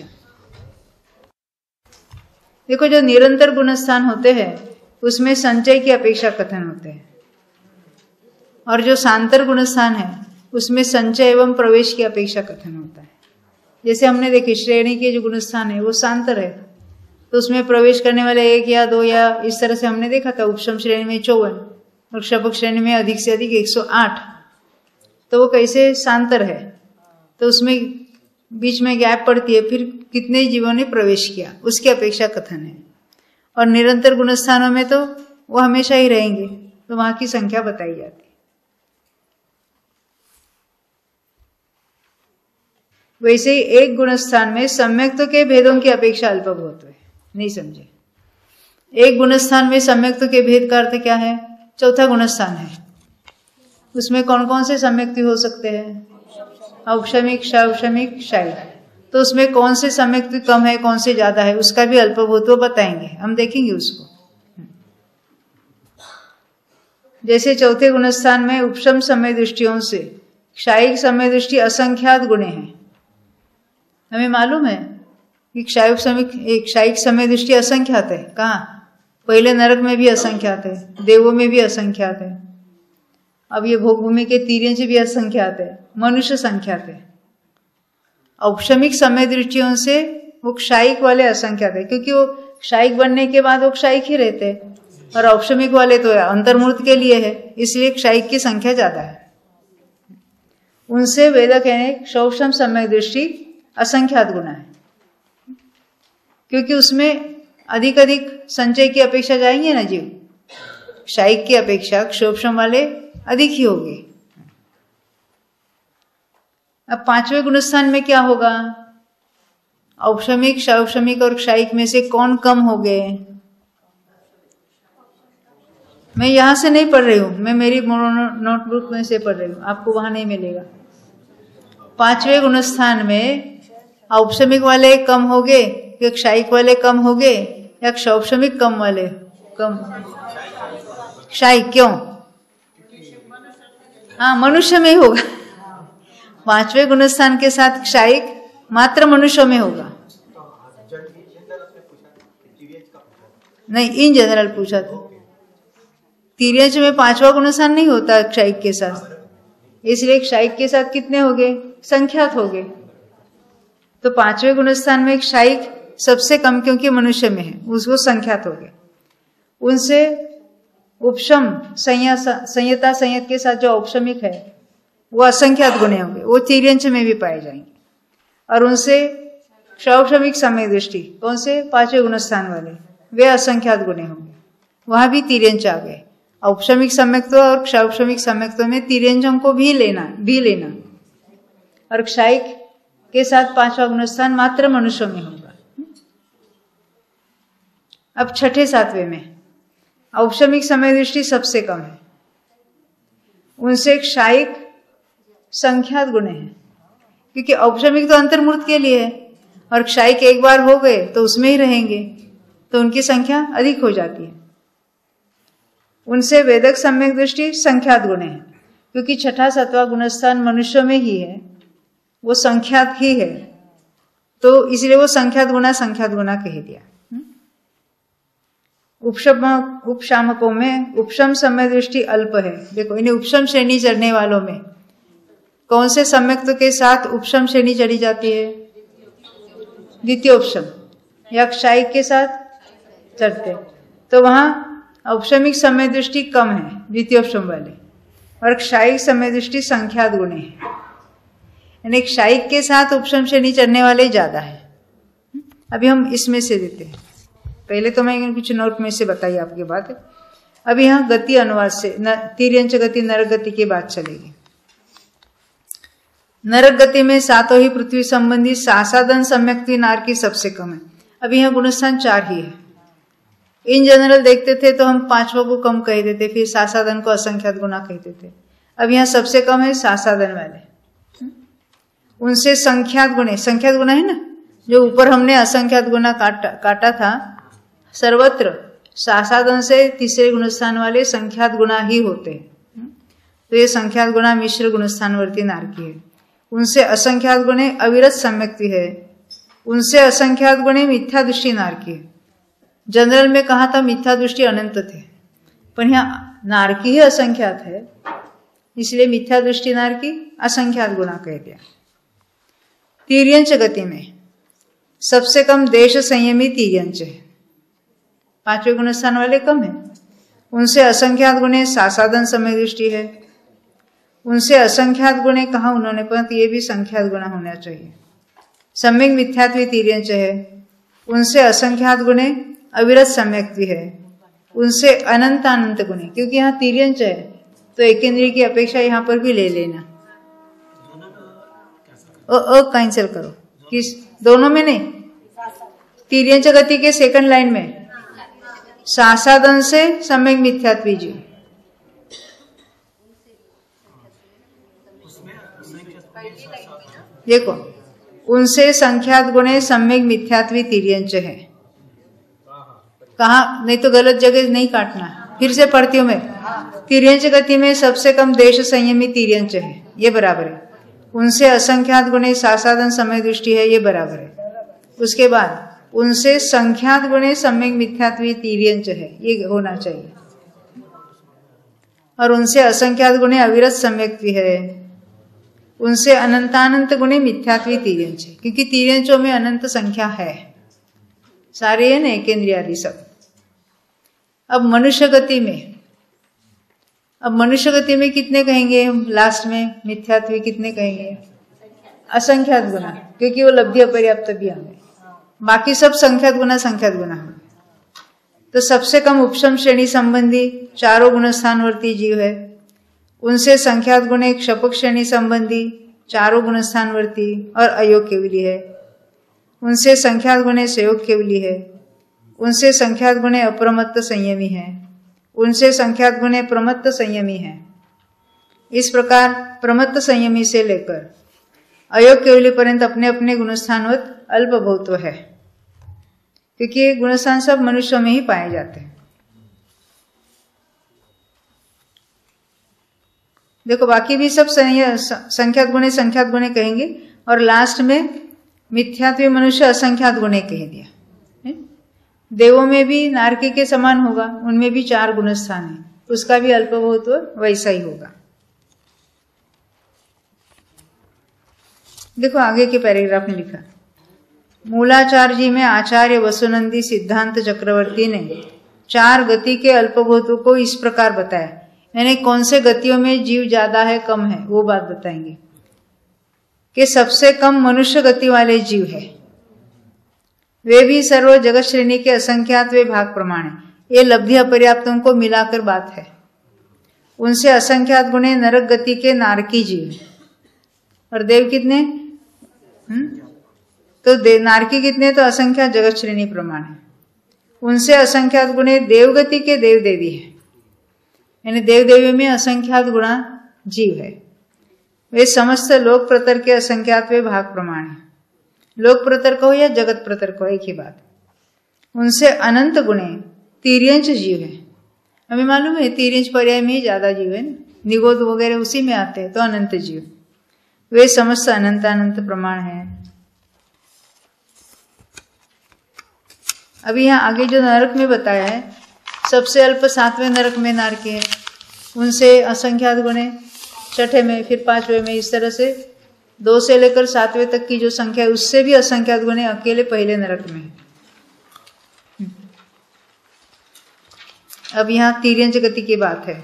देखो, जो निरंतर गुणस्थान होते हैं उसमें संचय की अपेक्षा कथन होते हैं, और जो सांतर गुणस्थान है उसमें संचय एवं प्रवेश की अपेक्षा कथन होता है। जैसे हमने देखे श्रेणी के जो गुणस्थान है वो सांतर है, तो उसमें प्रवेश करने वाले एक या दो या इस तरह से हमने देखा था। उपशम श्रेणी में चौवन और क्षपक श्रेणी में अधिक से अधिक एक सौ आठ, तो वो कैसे सांतर है, तो उसमें बीच में गैप पड़ती है, फिर कितने जीवों ने प्रवेश किया उसकी अपेक्षा कथन है। और निरंतर गुणस्थानों में तो वो हमेशा ही रहेंगे, तो वहां की संख्या बताई जाती है। वैसे ही एक गुणस्थान में सम्यक्त्व के भेदों की अपेक्षा अल्पभूत है, नहीं समझे? एक गुणस्थान में सम्यक्त्व के भेद का अर्थ क्या है? चौथा गुणस्थान है, उसमें कौन कौन से सम्यक्त्व हो सकते हैं? औक्षमिक, शौक्षमिक, शायी। तो उसमें कौन से सम्यक्त्व कम है, कौन से ज्यादा है, उसका भी अल्पभूत्व बताएंगे, हम देखेंगे उसको। जैसे चौथे गुणस्थान में उपशम समय दृष्टियों से क्षायिक समय दृष्टि असंख्यात गुणे हैं। हमें मालूम है कि क्षायिक समय क्षायिक समय दृष्टि असंख्यात है। कहाँ? पहले नरक में भी असंख्यात है, देवों में भी असंख्यात है, अब ये भोग भूमि के तीर्यंच भी असंख्यात है, मनुष्य संख्यात है। औपशमिक समय दृष्टियों से वो क्षायिक वाले असंख्यात है, क्योंकि वो क्षायिक बनने के बाद वो क्षायिक ही रहते हैं, और औपशमिक वाले तो अंतर्मूर्त के लिए है, इसलिए क्षायिक की संख्या ज्यादा है। उनसे वेद कहने क्षौषम समय दृष्टि असंख्यात गुना है, क्योंकि उसमें अधिक अधिक संचय की अपेक्षा जाएंगे ना जीव, क्षायिक की अपेक्षा क्षोभम वाले अधिक ही होंगे। अब पांचवें गुणस्थान में क्या होगा? औपशमिक, क्षौषमिक और क्षायिक में से कौन कम हो गए? मैं यहां से नहीं पढ़ रही हूं, मैं मेरी नोटबुक में से पढ़ रही हूं, आपको वहां नहीं मिलेगा। पांचवें गुणस्थान में औपशमिक वाले कम हो गए या क्षायिक वाले कम हो गए या क्षौषमिक कम वाले कम? क्षायिक। क्यों? हाँ, मनुष्य में ही होगा। पांचवें गुणस्थान के साथ क्षायिक मात्र मनुष्य में होगा। नहीं, इन जनरल पूछा था। तीर्यंच में पांचवा गुणस्थान नहीं होता क्षायिक के साथ, इसलिए क्षायिक के साथ कितने हो गए? संख्यात हो गए। तो पांचवें गुणस्थान में क्षायिक सबसे कम, क्योंकि मनुष्य में है, उसको संख्यात हो गए। उनसे उपशम संयता संयत के साथ जो औपशमिक है वो असंख्यात गुणे होंगे, वो तिर्यंच में भी पाए जाएंगे। और उनसे क्षौक्षमिक समय दृष्टि, कौन से पांचवें गुणस्थान वाले, वे असंख्यात गुणे होंगे, वहां भी तिर्यंच आ गए। औपशमिक सम्यक्त्व और क्षौक्षमिक सम्यक्त्व में तिर्यंचों को भी लेना भी लेना और क्षायिक के साथ पांचवा गुणस्थान मात्र मनुष्यों में होगा। अब छठे सातवें में औपशमिक समय दृष्टि सबसे कम है, उनसे क्षायिक संख्यात गुणे हैं, क्योंकि औपशमिक तो अंतर्मूर्त के लिए है और क्षायिक एक बार हो गए तो उसमें ही रहेंगे, तो उनकी संख्या अधिक हो जाती है। उनसे वेदक सम्यक दृष्टि संख्यात गुणे हैं, क्योंकि छठा सातवां गुणस्थान मनुष्यों में ही है, वो संख्यात ही है, तो इसलिए वो संख्यात गुणा संख्यात गुणा कह दिया। उपशम उपशामकों में उपशम समय दृष्टि अल्प है। देखो इन्हें उपशम श्रेणी चढ़ने वालों में कौन से सम्यक्त्व के साथ उपशम श्रेणी चढ़ी जाती है? द्वितीय उपशम या क्षायिक के साथ चढ़ते, तो वहां औपशमिक समय दृष्टि कम है द्वितीय उपशम वाले, और क्षायिक समय दृष्टि संख्यात गुणे है, यानी क्षायिक के साथ उपशम श्रेणी चढ़ने वाले ज्यादा है। अभी हम इसमें से देते हैं, पहले तो मैं कुछ नोट में से बताई आपकी बात। अभी यहाँ गति अनुवाद से तिर्यंच गति नरक गति की बात चलेगी। नरक गति में सातों ही पृथ्वी संबंधी सासादन सम्यक्ति नार की सबसे कम है। अभी यहाँ गुणस्थान चार ही है। इन जनरल देखते थे तो हम पांचवा को कम कह देते, फिर सासादन को असंख्यात गुना कहते थे। अब यहाँ सबसे कम है सासादन वाले, उनसे संख्यात गुणे, संख्यात गुना है ना, जो ऊपर हमने असंख्यात गुना काटा काटा था, सर्वत्र सासादन से तीसरे गुणस्थान वाले संख्यात गुणा ही होते हैं, तो ये संख्यात गुणा मिश्र गुणस्थानवर्ती नारकी है। उनसे असंख्यात गुणे अविरत सम्यक्ति है, उनसे असंख्यात गुणे मिथ्या दृष्टि नारकी है। जनरल में कहा था मिथ्या दृष्टि अनंत थे, पर यहाँ नारकी ही असंख्यात है, इसलिए मिथ्या दृष्टि नारकी असंख्यात गुणा कह दिया। तिर्यंच गति में सबसे कम देश संयमी तिर्यंच है, पांचवें गुणस्थान वाले कम है। उनसे असंख्यात गुणे सासादन समय दृष्टि है, उनसे असंख्यात गुणे कहा उन्होंने, परंतु ये भी संख्यात गुणा होना चाहिए। सम्यक मिथ्यात्वी तिर्यंच है, उनसे असंख्यात गुणे अविरत सम्यक्ति है, उनसे अनंत अनंत गुणे, क्योंकि यहाँ तिर्यंच है तो एकेंद्रीय की अपेक्षा यहाँ पर भी ले लेना। अ अ कैंसिल करो, किस दोनों में नहीं, तिर्यंच गति के सेकंड लाइन में सासादन से सम्यक मिथ्यात्वी जी, देखो उनसे संख्यात गुणे सम्यक मिथ्यात्वी तिर्यंच है। कहा नहीं तो गलत जगह नहीं काटना, फिर से पढ़ती हूं मैं। तिर्यंच गति में सबसे कम देश संयमी तिर्यंच है, ये बराबर है। उनसे असंख्यात गुणे सासादन समय दृष्टि है, ये बराबर है। उसके बाद उनसे संख्यात गुणे सम्यक मिथ्यात्वी तिर्यंच है, ये होना चाहिए। और उनसे असंख्यात गुणे अविरत सम्यक्ति है, उनसे अनंतानंत गुणे मिथ्यात्वी तिर्यंच है, क्योंकि तिर्यंचों में अनंत संख्या है, सारे है ना एकेंद्रिय आदि सब। अब मनुष्य गति में, अब मनुष्य गति में कितने कहेंगे लास्ट में? मिथ्यात्वी कितने कहेंगे? असंख्यात गुना, क्योंकि वो लब्धि अपर्याप्त भी हमें, बाकी सब संख्यात गुना संख्यात गुना हमें। तो सबसे कम उपशम श्रेणी संबंधी चारों गुणस्थानवर्ती जीव है, उनसे संख्यात गुणे क्षपक श्रेणी संबंधी चारों गुणस्थानवर्ती और अयोग केवली है, उनसे संख्यात गुणे संयोग केवली है, उनसे संख्यात गुणे अप्रमत्त संयमी है, उनसे संख्यात गुणे प्रमत्त संयमी है। इस प्रकार प्रमत्त संयमी से लेकर अयोग केवली पर्यंत अपने अपने गुणस्थानवत अल्प बहुत्व है, क्योंकि ये गुणस्थान सब मनुष्यों में ही पाए जाते हैं। देखो बाकी भी सब संख्यात गुणे संख्यात गुणे कहेंगे, और लास्ट में मिथ्यात्वी मनुष्य असंख्यात गुणे कह दिया। देवों में भी नारकी के समान होगा, उनमें भी चार गुणस्थान है, उसका भी अल्प बहुत्व वैसा ही होगा। देखो आगे के पैराग्राफ में लिखा, मूलाचार्य जी में आचार्य वसुनंदी सिद्धांत चक्रवर्ती ने चार गति के अल्पभूतों को इस प्रकार बताया, यानी कौन से गतियों में जीव ज्यादा है कम है वो बात बताएंगे कि सबसे कम मनुष्य गति वाले जीव है, वे भी सर्व जगत श्रेणी के असंख्यात वे भाग प्रमाण है। ये लब्धि अपर्याप्तों को मिलाकर बात है। उनसे असंख्यात गुणे नरक गति के नारकी जीव है। और देव कितने? हुँ? तो दे, नारकी कितने? तो असंख्यात जगत श्रेणी प्रमाण है। उनसे असंख्यात गुणे देवगति के देव देवी है, यानी देव देवी में असंख्यात गुणा जीव है। वे समस्त लोक प्रतर के असंख्यात वे भाग प्रमाण है। लोक प्रतर को या जगत प्रतर को एक ही बात। उनसे अनंत गुणे तीर्यंश जीव है। हमें मालूम है तीर्यंश पर्याय में ही ज्यादा जीव है, निगोद वगैरह उसी में आते हैं, तो अनंत जीव वे समस्त अनंत अनंत प्रमाण है। अभी यहाँ आगे जो नरक में बताया है, सबसे अल्प सातवें नरक में नारकी है, उनसे असंख्यात गुणे छठे में, फिर पांचवें में, इस तरह से दो से लेकर सातवें तक की जो संख्या है उससे भी असंख्यात गुणे अकेले पहले नरक में है। अब यहाँ तीर्यंश गति की बात है,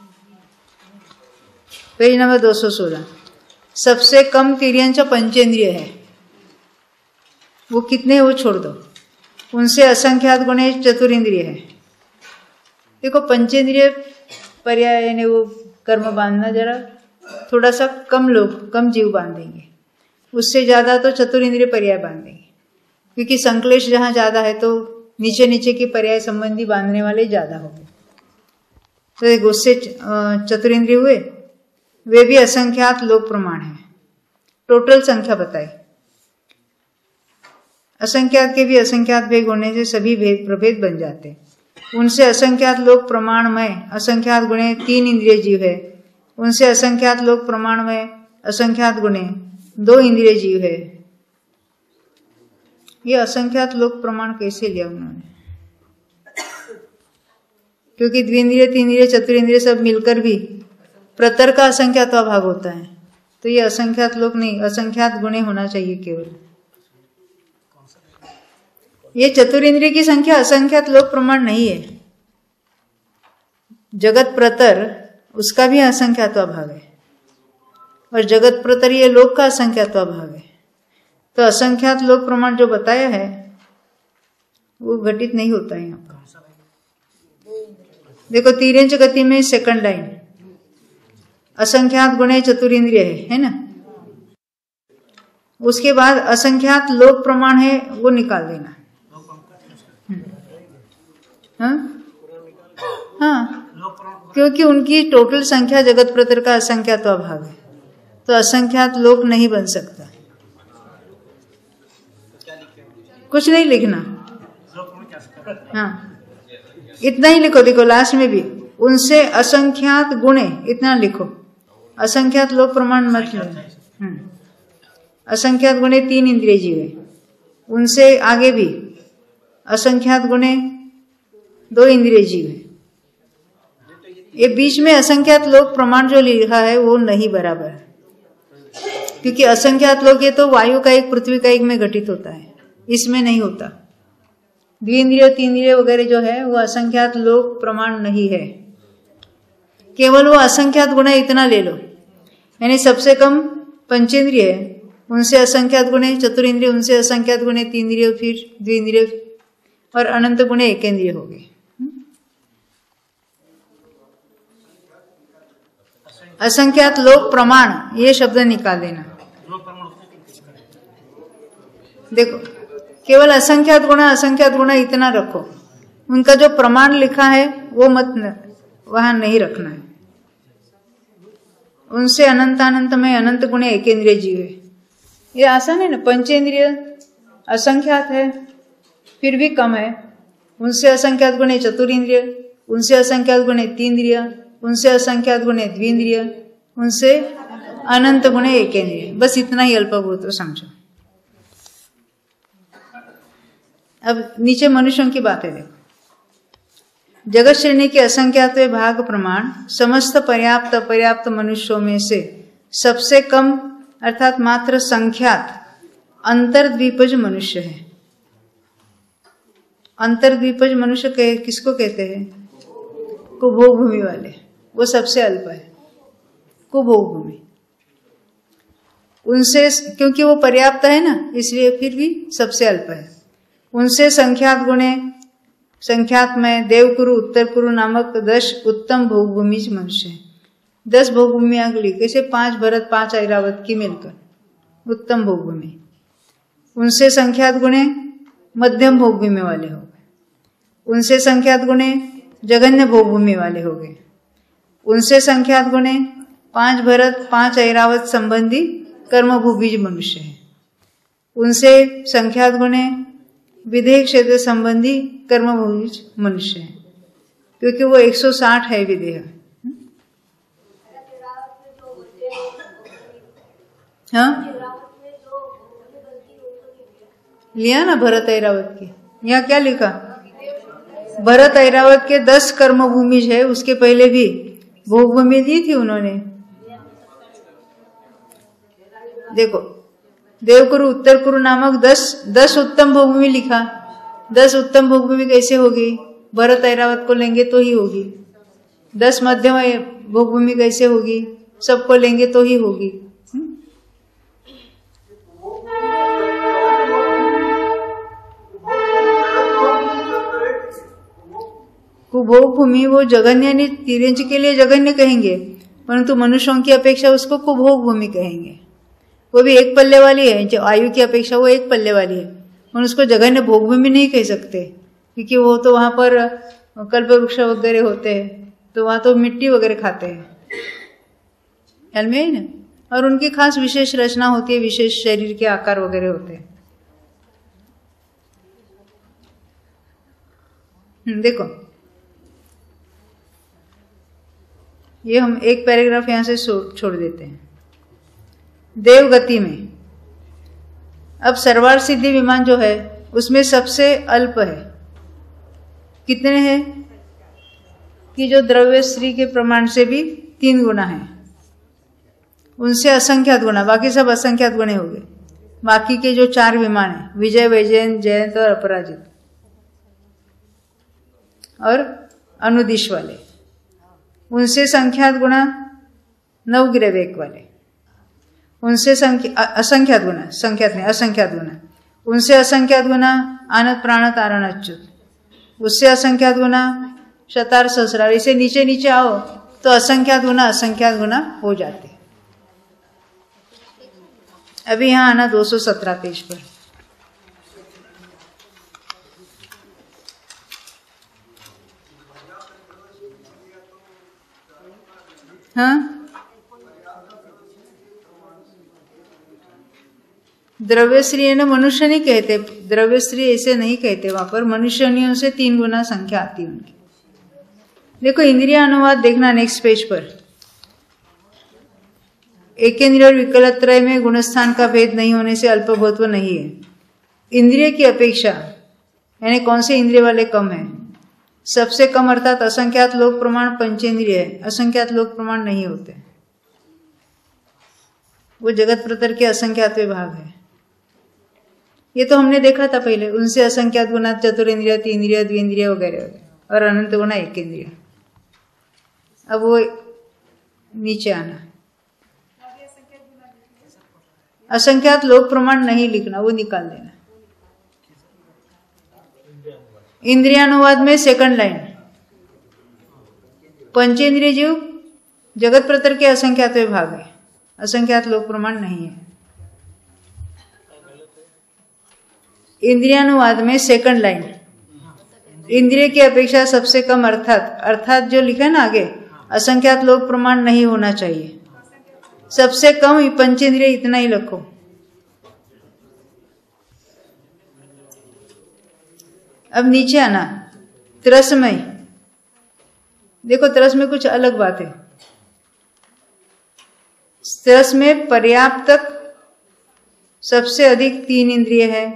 पेज नंबर दो सौ सोलह। सबसे कम तीर्यंश पंचेंद्रिय है, वो कितने वो छोड़ दो। उनसे असंख्यात गुणे चतुरिंद्रिय है। देखो पंचेंद्रिय पर्याय ने वो कर्म बांधना जरा थोड़ा सा कम लोग कम जीव बांधेंगे, उससे ज्यादा तो चतुरिंद्रिय पर्याय बांधेंगे, क्योंकि संक्लेश जहां ज्यादा है तो नीचे नीचे के पर्याय संबंधी बांधने वाले ज्यादा होंगे। तो एक उससे चतुरिंद्रिय हुए, वे भी असंख्यात लोक प्रमाण है। टोटल संख्या बताई, असंख्यात के भी असंख्यात भेद होने से सभी भेद प्रभेद बन जाते। उनसे असंख्यात लोक प्रमाण में असंख्यात गुणे तीन इंद्रिय जीव है। उनसे असंख्यात लोक प्रमाण में असंख्यात गुणे दो इंद्रिय जीव है। ये असंख्यात लोक प्रमाण कैसे लिया उन्होंने? क्योंकि द्विंद्रिय तीन इंद्रिय चतुरिंद्रिय सब मिलकर भी प्रतर का असंख्यात भाग होता है, तो ये असंख्यात लोक नहीं, असंख्यात गुणे होना चाहिए केवल। ये चतुरिंद्रिय की संख्या असंख्यात लोक प्रमाण नहीं है। जगत प्रतर उसका भी असंख्यात्व भाग है, और जगत प्रतर ये लोक का असंख्यात्व भाग है। तो असंख्यात लोक प्रमाण जो बताया है वो घटित नहीं होता है यहाँ पर। देखो तीर्यंश गति में सेकंड लाइन असंख्यात गुणे चतुरिंद्रिय है, है ना। उसके बाद असंख्यात लोक प्रमाण है, वो निकाल देना। हाँ हाँ, क्योंकि उनकी टोटल संख्या जगत प्रतर का असंख्यात भाग है, तो असंख्यात लोक नहीं बन सकता। कुछ नहीं लिखना, हाँ इतना ही लिखो। देखो लास्ट में भी उनसे असंख्यात गुणे इतना लिखो, असंख्यात लोक प्रमाण मत लो। असंख्यात गुणे तीन इंद्रिय जीव है, उनसे आगे भी असंख्यात गुणे दो इंद्रिय जीव है। ये बीच में असंख्यात लोक प्रमाण जो लिखा है वो नहीं बराबर है, क्योंकि असंख्यात लोक ये तो वायु का एक पृथ्वी का एक में घटित होता है, इसमें नहीं होता। द्विंद्रिय तीन्द्रिय वगैरह जो है वो असंख्यात लोक प्रमाण नहीं है। केवल वो असंख्यात गुण इतना ले लो, यानी सबसे कम पंचेंद्रिय है, उनसे असंख्यात गुणे चतुरिंद्रिय, उनसे असंख्यात गुणे तीन्द्रिय, फिर द्विंद्रिय, और अनंत गुणे एकेंद्रिय हो गए। असंख्यात लोक प्रमाण ये शब्द निकाल देना। देखो केवल असंख्यात गुणा असंख्यात गुणा इतना रखो, उनका जो प्रमाण लिखा है वो मत न, वहां नहीं रखना है। उनसे अनंत अनंत में अनंत गुणे एकेंद्रिय जीव है, ये आसान है ना। पंचेंद्रिय असंख्यात है फिर भी कम है, उनसे असंख्यात गुणे चतुरिंद्रिय, उनसे असंख्यात गुणे तीन्द्रिय, उनसे असंख्यात गुणे द्विंद्रिय, उनसे अनंत गुणे एकेंद्रिय। बस इतना ही अल्पभूत तो समझो। अब नीचे मनुष्यों की बातें देखो। जगत श्रेणी के असंख्यात भाग प्रमाण समस्त पर्याप्त अपर्याप्त मनुष्यों में से सबसे कम अर्थात मात्र संख्यात अंतर्द्वीपज मनुष्य है। अंतर्द्वीपज मनुष्य कह, किसको कहते हैं? कुभोग भूमि वाले, वो सबसे अल्प है, कुभोग भूमि। उनसे, क्योंकि वो पर्याप्त है ना, इसलिए फिर भी सबसे अल्प है। उनसे संख्यात गुणे, संख्यात में देवकुरु, उत्तर कुरु नामक दस उत्तम भोगभूमि मनुष्य है। दस भोगभूमियां ली, कैसे? पांच भरत, पांच ऐरावत की मिलकर उत्तम भोगभूमि। उनसे संख्यात गुणे मध्यम भोगभूमि वाले हो गए। उनसे संख्यात गुणे जघन्य भोगभूमि वाले हो गए। उनसे संख्यात गुणे पांच भरत, पांच ऐरावत संबंधी कर्मभूबीज मनुष्य है। उनसे संख्यात गुणे विदेह क्षेत्र संबंधी कर्मभूबीज मनुष्य है, क्योंकि वो एक सौ साठ है विदेह। हाँ, लिया ना भरत ऐरावत की। यहाँ क्या लिखा? भरत ऐरावत के दस कर्मभूमि है, उसके पहले भी भोगभूमि दी थी उन्होंने। देखो, देवकुरु, उत्तर कुरु नामक दस दस उत्तम भोगभूमि लिखा। दस उत्तम भोगभूमि कैसे होगी? भरत ऐरावत को लेंगे तो ही होगी। दस मध्यम भोगभूमि कैसे होगी? सबको लेंगे तो ही होगी। कुभोग भूमि वो जघन्य नहीं, तिरंज के लिए जघन्य कहेंगे, परंतु मनुष्यों की अपेक्षा उसको कुभोग भूमि कहेंगे। वो भी एक पल्ले वाली है, जो आयु की अपेक्षा वो एक पल्ले वाली है, और उसको जघन्य भोग भूमि नहीं कह सकते, क्योंकि वो तो वहां पर कल्प वृक्ष वगैरह होते हैं, तो वहां तो मिट्टी वगैरह खाते हैं, ख्याल में है ना। और उनकी खास विशेष रचना होती है, विशेष शरीर के आकार वगैरह होते हैं। देखो, ये हम एक पैराग्राफ यहां से छोड़ देते हैं। देवगति में अब सर्वार सिद्धि विमान जो है उसमें सबसे अल्प है। कितने हैं? कि जो द्रव्य श्री के प्रमाण से भी तीन गुना है, उनसे असंख्यात गुना, बाकी सब असंख्यात गुणे हो गए। बाकी के जो चार विमान है, विजय, वैजयंत, जयंत और अपराजित और अनुदिश वाले, उनसे संख्यात गुना नवग्रह वाले, उनसे असंख्यात गुना, संख्यात नहीं असंख्यात गुना, उनसे असंख्यात गुना आनत प्राण तारण अच्युत, उससे असंख्यात गुना शतार सहस्रार। इसे नीचे नीचे आओ तो असंख्यात गुना असंख्यात गुना हो जाते। अभी यहां आना दो सौ सत्रह पेज पर। हाँ, द्रव्यश्री है ना, मनुष्य नहीं कहते, द्रव्यश्री ऐसे नहीं कहते वहां पर, मनुष्यों से तीन गुना संख्या आती है उनकी। देखो इंद्रिय अनुवाद देखना नेक्स्ट पेज पर। एकेंद्रिय और विकलत्रय में गुणस्थान का भेद नहीं होने से अल्पभोत्व नहीं है। इंद्रिय की अपेक्षा यानी कौन से इंद्रिय वाले कम है? सबसे कम अर्थात असंख्यात लोक प्रमाण पंचेंद्रिय है, असंख्यात लोक प्रमाण नहीं होते, वो जगत प्रतर के असंख्यात विभाग है। ये तो हमने देखा था पहले, उनसे असंख्यात गुना चतुरेंद्रिय, तीन्द्रिय, द्विंद्रिय वगैरह वगैरह, और अनंत गुना एक इंद्रिय। अब वो नीचे आना, असंख्यात लोक प्रमाण नहीं लिखना, वो निकाल देना। इंद्रियानुवाद में सेकंड लाइन, पंचेंद्रिय जीव जगत प्रतर के असंख्यात विभाग है, असंख्यात लोक प्रमाण नहीं है। इंद्रियानुवाद में सेकंड लाइन, इंद्रिय की अपेक्षा सबसे कम अर्थात, अर्थात जो लिखा है ना आगे, असंख्यात लोक प्रमाण नहीं होना चाहिए, सबसे कम पंचेंद्रिय इतना ही रखो। अब नीचे आना, त्रसमय। देखो त्रस में कुछ अलग बात है। त्रस में पर्याप्त तक सबसे अधिक तीन इंद्रिय है,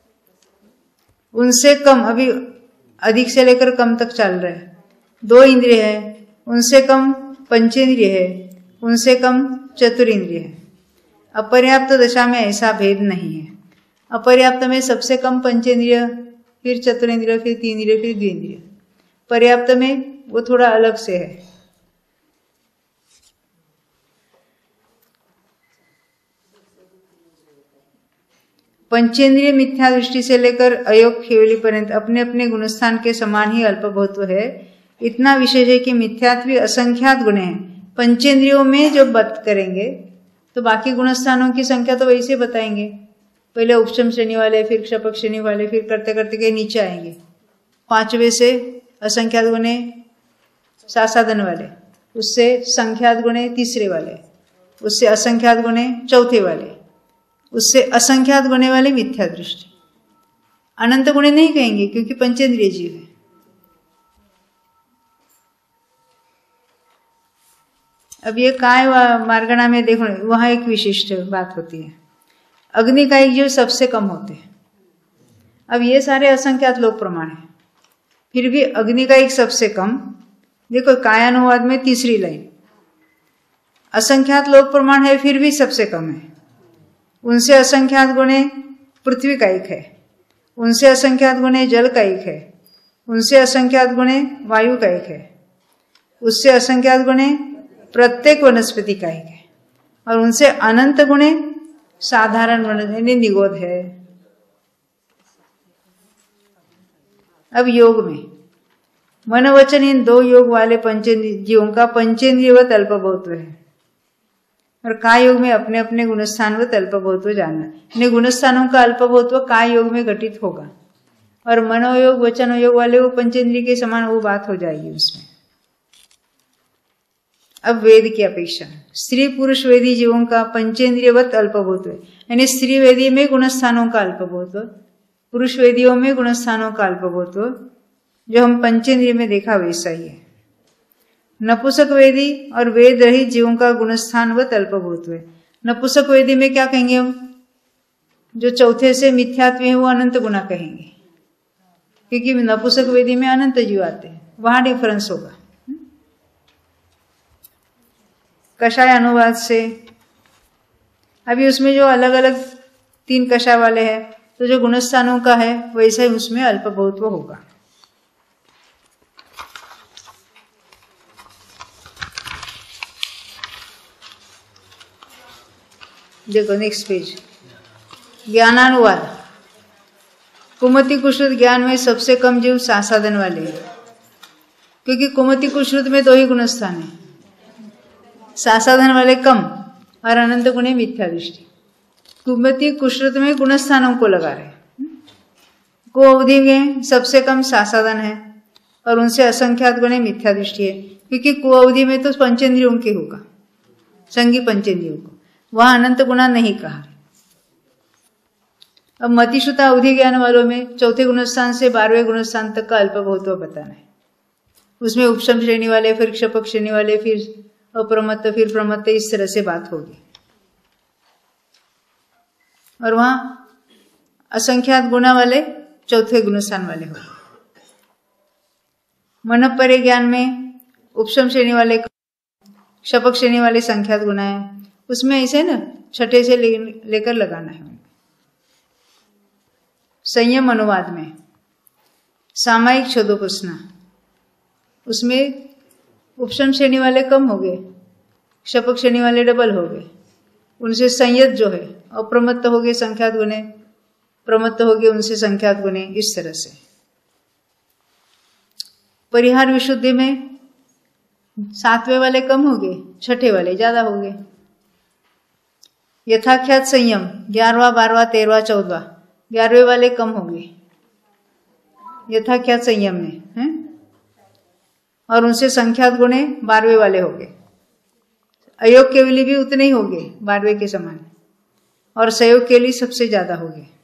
उनसे कम अभी अधिक से लेकर कम तक चल रहा है, दो इंद्रिय है, उनसे कम पंचेंद्रिय है, उनसे कम चतुरिंद्रिय है। अपर्याप्त दशा में ऐसा भेद नहीं है। अपर्याप्त में सबसे कम पंचेंद्रिय, फिर चतुरेंद्रिय, फिर तीन इंद्रिय, फिर द्विंद्रिय। पर्याप्त में वो थोड़ा अलग से है, पंचेंद्रिय मिथ्या दृष्टि से लेकर अयोग केवली पर्यंत अपने अपने गुणस्थान के समान ही अल्पभूतत्व है। इतना विशेष है कि मिथ्यात्व असंख्यात गुण है। पंचेंद्रियों में जब बात करेंगे तो बाकी गुणस्थानों की संख्या तो वैसे बताएंगे, पहले उपशम श्रेणी वाले, फिर क्षपक श्रेणी वाले, फिर करते करते के नीचे आएंगे। पांचवे से असंख्यात गुणे सासाधन वाले, उससे संख्यात गुणे तीसरे वाले, उससे असंख्यात गुणे चौथे वाले, उससे असंख्यात गुणे वाले मिथ्या दृष्टि। अनंत गुणे नहीं कहेंगे क्योंकि पंचेंद्रिय जीव है। अब ये काय मार्गणा में देखो, वहां एक विशिष्ट बात होती है। अग्नि का एक जीव सबसे कम होते हैं। अब ये सारे असंख्यात लोक प्रमाण है, फिर भी अग्नि का एक सबसे कम। देखो कायानुवाद में तीसरी लाइन, असंख्यात लोक प्रमाण है फिर भी सबसे कम है। उनसे असंख्यात गुणे पृथ्वी का एक है, उनसे असंख्यात गुणे जल का एक है, उनसे असंख्यात गुणे वायु का एक है, उससे असंख्यात गुणे प्रत्येक वनस्पति का एक है, और उनसे अनंत गुणे साधारण वनस्पति निगोद है। अब योग में मन वचन इन दो योग वाले पंचेंद्रिय जीवों का पंचेंद्रियवत अल्पभूतत्व है, और काय योग में अपने अपने गुणस्थानवत अल्पभूतत्व जानना। इन्हें गुणस्थानों का अल्पभूतत्व काय योग में घटित होगा, और मनोयोग वचन योग वाले वो पंचेंद्रिय के समान वो बात हो जाएगी उसमें। अब वेद की अपेक्षा स्त्री पुरुष वेदी जीवों का पंचेंद्रियवत अल्पभूतत्व है, यानी स्त्री वेदी में गुणस्थानों का अल्पभूतत्व, पुरुष वेदियों में गुणस्थानों का अल्पभूतत्व, जो हम पंचेंद्रिय में देखा वैसा ही है। नपुंसक वेदी और वेद रहित जीवों का गुणस्थानवत अल्पभूतत्व है। नपुंसक वेदी में क्या कहेंगे हम, जो चौथे से मिथ्यात्व है वो अनंत गुना कहेंगे, क्योंकि नपुंसक वेदी में अनंत जीव आते हैं, वहां डिफरेंस होगा। कषाय अनुवाद से अभी उसमें जो अलग अलग तीन कषाय वाले हैं, तो जो गुणस्थानों का है वैसा ही उसमें अल्पभूतत्व होगा। देखो नेक्स्ट पेज, ज्ञानानुवाद। कुमति कुश्रुत ज्ञान में सबसे कम जीव सासाधन वाले हैं, क्योंकि कुमति कुश्रुत में दो ही गुणस्थान है, सासाधन वाले कम और अनंत गुणे मिथ्या दृष्टि। कुमति कुश्रुत में गुणस्थानों को लगा रहे। को अवधि में सबसे कम सासाधन है और उनसे असंख्यात गुणे मिथ्या दृष्टि है, क्योंकि को अवधि में तो पंचेंद्रियों के होगा, संगी पंचेंद्रियों को, वहां अनंत गुणा नहीं कहा। अब मतिश्रुता अवधि ज्ञान वालों में चौथे गुणस्थान से बारहवें गुणस्थान तक का अल्पभूतत्व बताना है। उसमें उपशम श्रेणी वाले, फिर क्षपक श्रेणी वाले, फिर अप्रमत्त, फिर प्रमत्त, इस तरह से बात होगी। और वहां असंख्यात गुणा वाले चौथे गुणस्थान वाले होंगे। मनपरे ज्ञान में उपशम श्रेणी वाले, क्षपक श्रेणी वाले संख्यात गुणा है, उसमें ऐसे ना छठे से ले, लेकर लगाना है। संयम अनुवाद में सामायिक छोदोपासना, उसमें उपशम श्रेणी वाले कम हो गए, क्षपक श्रेणी वाले डबल हो गए, उनसे संयत जो है अप्रमत्त हो गए संख्यात गुणे, प्रमत्त हो गए उनसे संख्यात गुणे, इस तरह से। परिहार विशुद्धि में सातवें वाले कम हो गए, छठे वाले ज्यादा हो गए। यथाख्यात संयम ग्यारहवा, बारहवा, तेरहवा, चौदहवा, ग्यारहवें वाले कम हो गए यथाख्यात संयम में है, और उनसे संख्यात गुणे बारहवें वाले हो गए। अयोग के लिए भी उतने ही हो गए बारहवें के समान, और संयोग के लिए सबसे ज्यादा हो गए।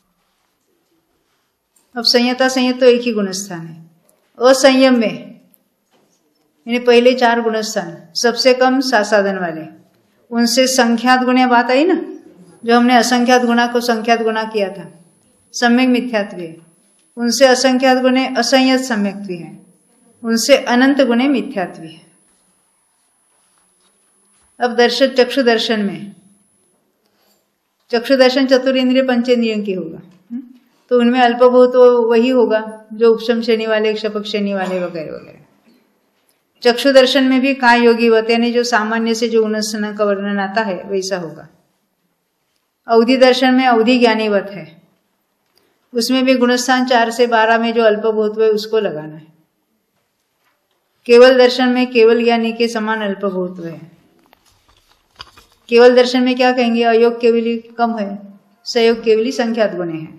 अब संयता संयत तो एक ही गुणस्थान है। असंयम में यानी पहले चार गुणस्थान सबसे कम सासाधन वाले, उनसे संख्यात गुणे बात आई ना, जो हमने असंख्यात गुणा को संख्यात गुणा किया था, सम्यक मिथ्यात्व है। उनसे असंख्यात गुणे असंयत सम्यक्त्व है, उनसे अनंत गुणे मिथ्यात्व है। अब दर्शन चक्षु दर्शन में, चक्षु दर्शन चतुरेंद्रिय पंचेंद्रियों की होगा, तो उनमें अल्पभूत वही होगा जो उपशम श्रेणी वाले, क्षपक श्रेणी वाले वगैरह वगैरह। चक्षु दर्शन में भी काय योगी वत, यानी जो सामान्य से जो गुणस्थान का वर्णन आता है वैसा होगा। अवधि दर्शन में अवधि ज्ञानीवत है, उसमें भी गुणस्थान चार से बारह में जो अल्पभूत है उसको लगाना है। केवल दर्शन में केवल ज्ञानी के समान अल्पभूत है। केवल दर्शन में क्या कहेंगे? अयोग केवली कम है, संयोग केवली संख्यात गुणे है।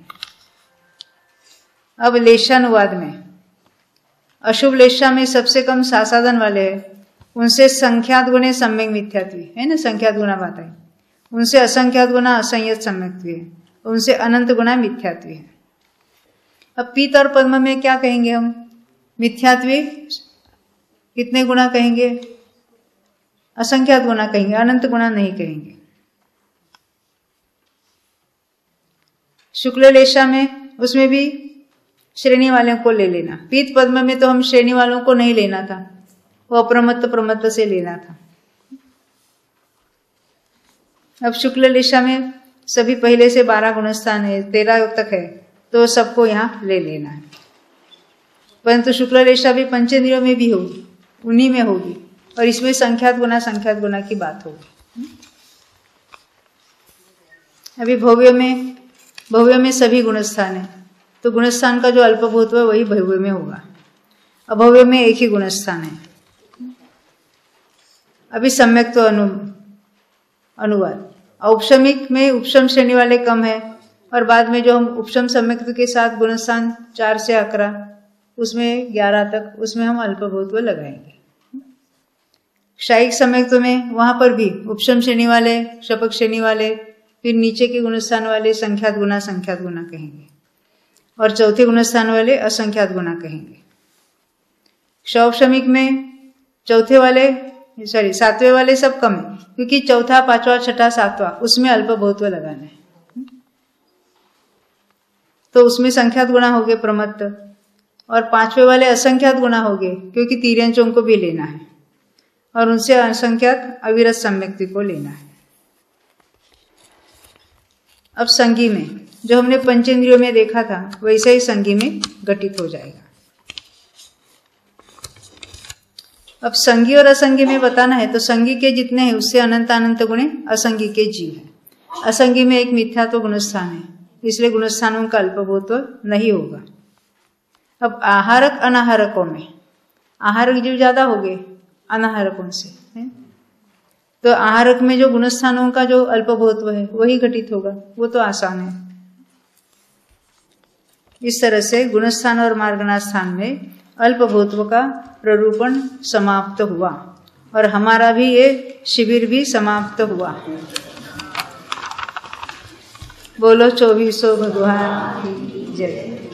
अब लेशानुवाद में अशुभ लेशा में सबसे कम सासाधन वाले हैं, उनसे संख्यात गुणे सम्यक मिथ्यात्वी है ना, संख्यात गुणा बात है। उनसे असंख्यात गुना असंयत सम्यक्त्वी है, उनसे अनंत गुना मिथ्यात्वी है। अब पीत और पद्म में क्या कहेंगे हम? मिथ्यात्वी कितने गुना कहेंगे? असंख्यात गुना कहेंगे, अनंत गुना नहीं कहेंगे। शुक्ल लेशा में उसमें भी श्रेणी वालों को ले लेना। पीत पद्म में तो हम श्रेणी वालों को नहीं लेना था, वो अप्रमत्त प्रमत्त से लेना था। अब शुक्ल लेशा में सभी पहले से बारह गुणस्थान है, तेरह तक है, तो सबको यहाँ ले लेना है। परंतु शुक्ल लेशा भी पंचेंद्रियों में भी होगी, उन्हीं में होगी, और इसमें संख्यात गुना संख्यात गुना की बात होगी। अभी भव्य में भव्य में सभी गुणस्थान है, तो गुणस्थान का जो अल्पभूत है वही भव्य में होगा। अभव्य में एक ही गुणस्थान है। अभी सम्यक तो अनु अनुवाद औपशमिक में उपशम श्रेणी वाले कम है, और बाद में जो हम उपशम सम्यक के साथ गुणस्थान चार से अकरा, उसमें ग्यारह तक, उसमें हम अल्पभूत लगाएंगे। क्षायिक सम्यक्त्व में वहां पर भी उपशम श्रेणी वाले, शपक श्रेणी वाले, फिर नीचे के गुणस्थान वाले संख्यात गुना संख्यात गुना कहेंगे, और चौथे गुणस्थान वाले असंख्यात गुना कहेंगे। क्षौपशमिक में चौथे वाले सॉरी सातवें वाले सब कम है, क्योंकि चौथा पांचवा छठा सातवां उसमें अल्पभूत्व लगाना है, तो उसमें संख्यात गुणा हो गए प्रमत्त, और पांचवे वाले असंख्यात गुणा हो गए, क्योंकि तीर्यंचों को भी लेना है, और उनसे असंख्यात अविरत सम्यक्ति को लेना है। अब संगी में जो हमने पंचेंद्रियों में देखा था वैसे ही संगी में घटित हो जाएगा। अब संगी और असंगी में बताना है, तो संगी के जितने हैं उससे अनंत अनंत गुणे असंगी के जीव है। असंगी में एक मिथ्यात्व गुणस्थान है, इसलिए गुणस्थानों का अल्पभूत्व नहीं होगा। अब आहारक अनाहारकों में आहारक जीव ज्यादा हो गए अनाहारकों से है? तो आहारक में जो गुणस्थानों का जो अल्पभूत्व है वही घटित होगा, वो तो आसान है। इस तरह से गुणस्थान और मार्गणा स्थान में अल्पभूत्व का प्ररूपण समाप्त हुआ, और हमारा भी ये शिविर भी समाप्त हुआ। बोलो चौबीसों भगवान की जय।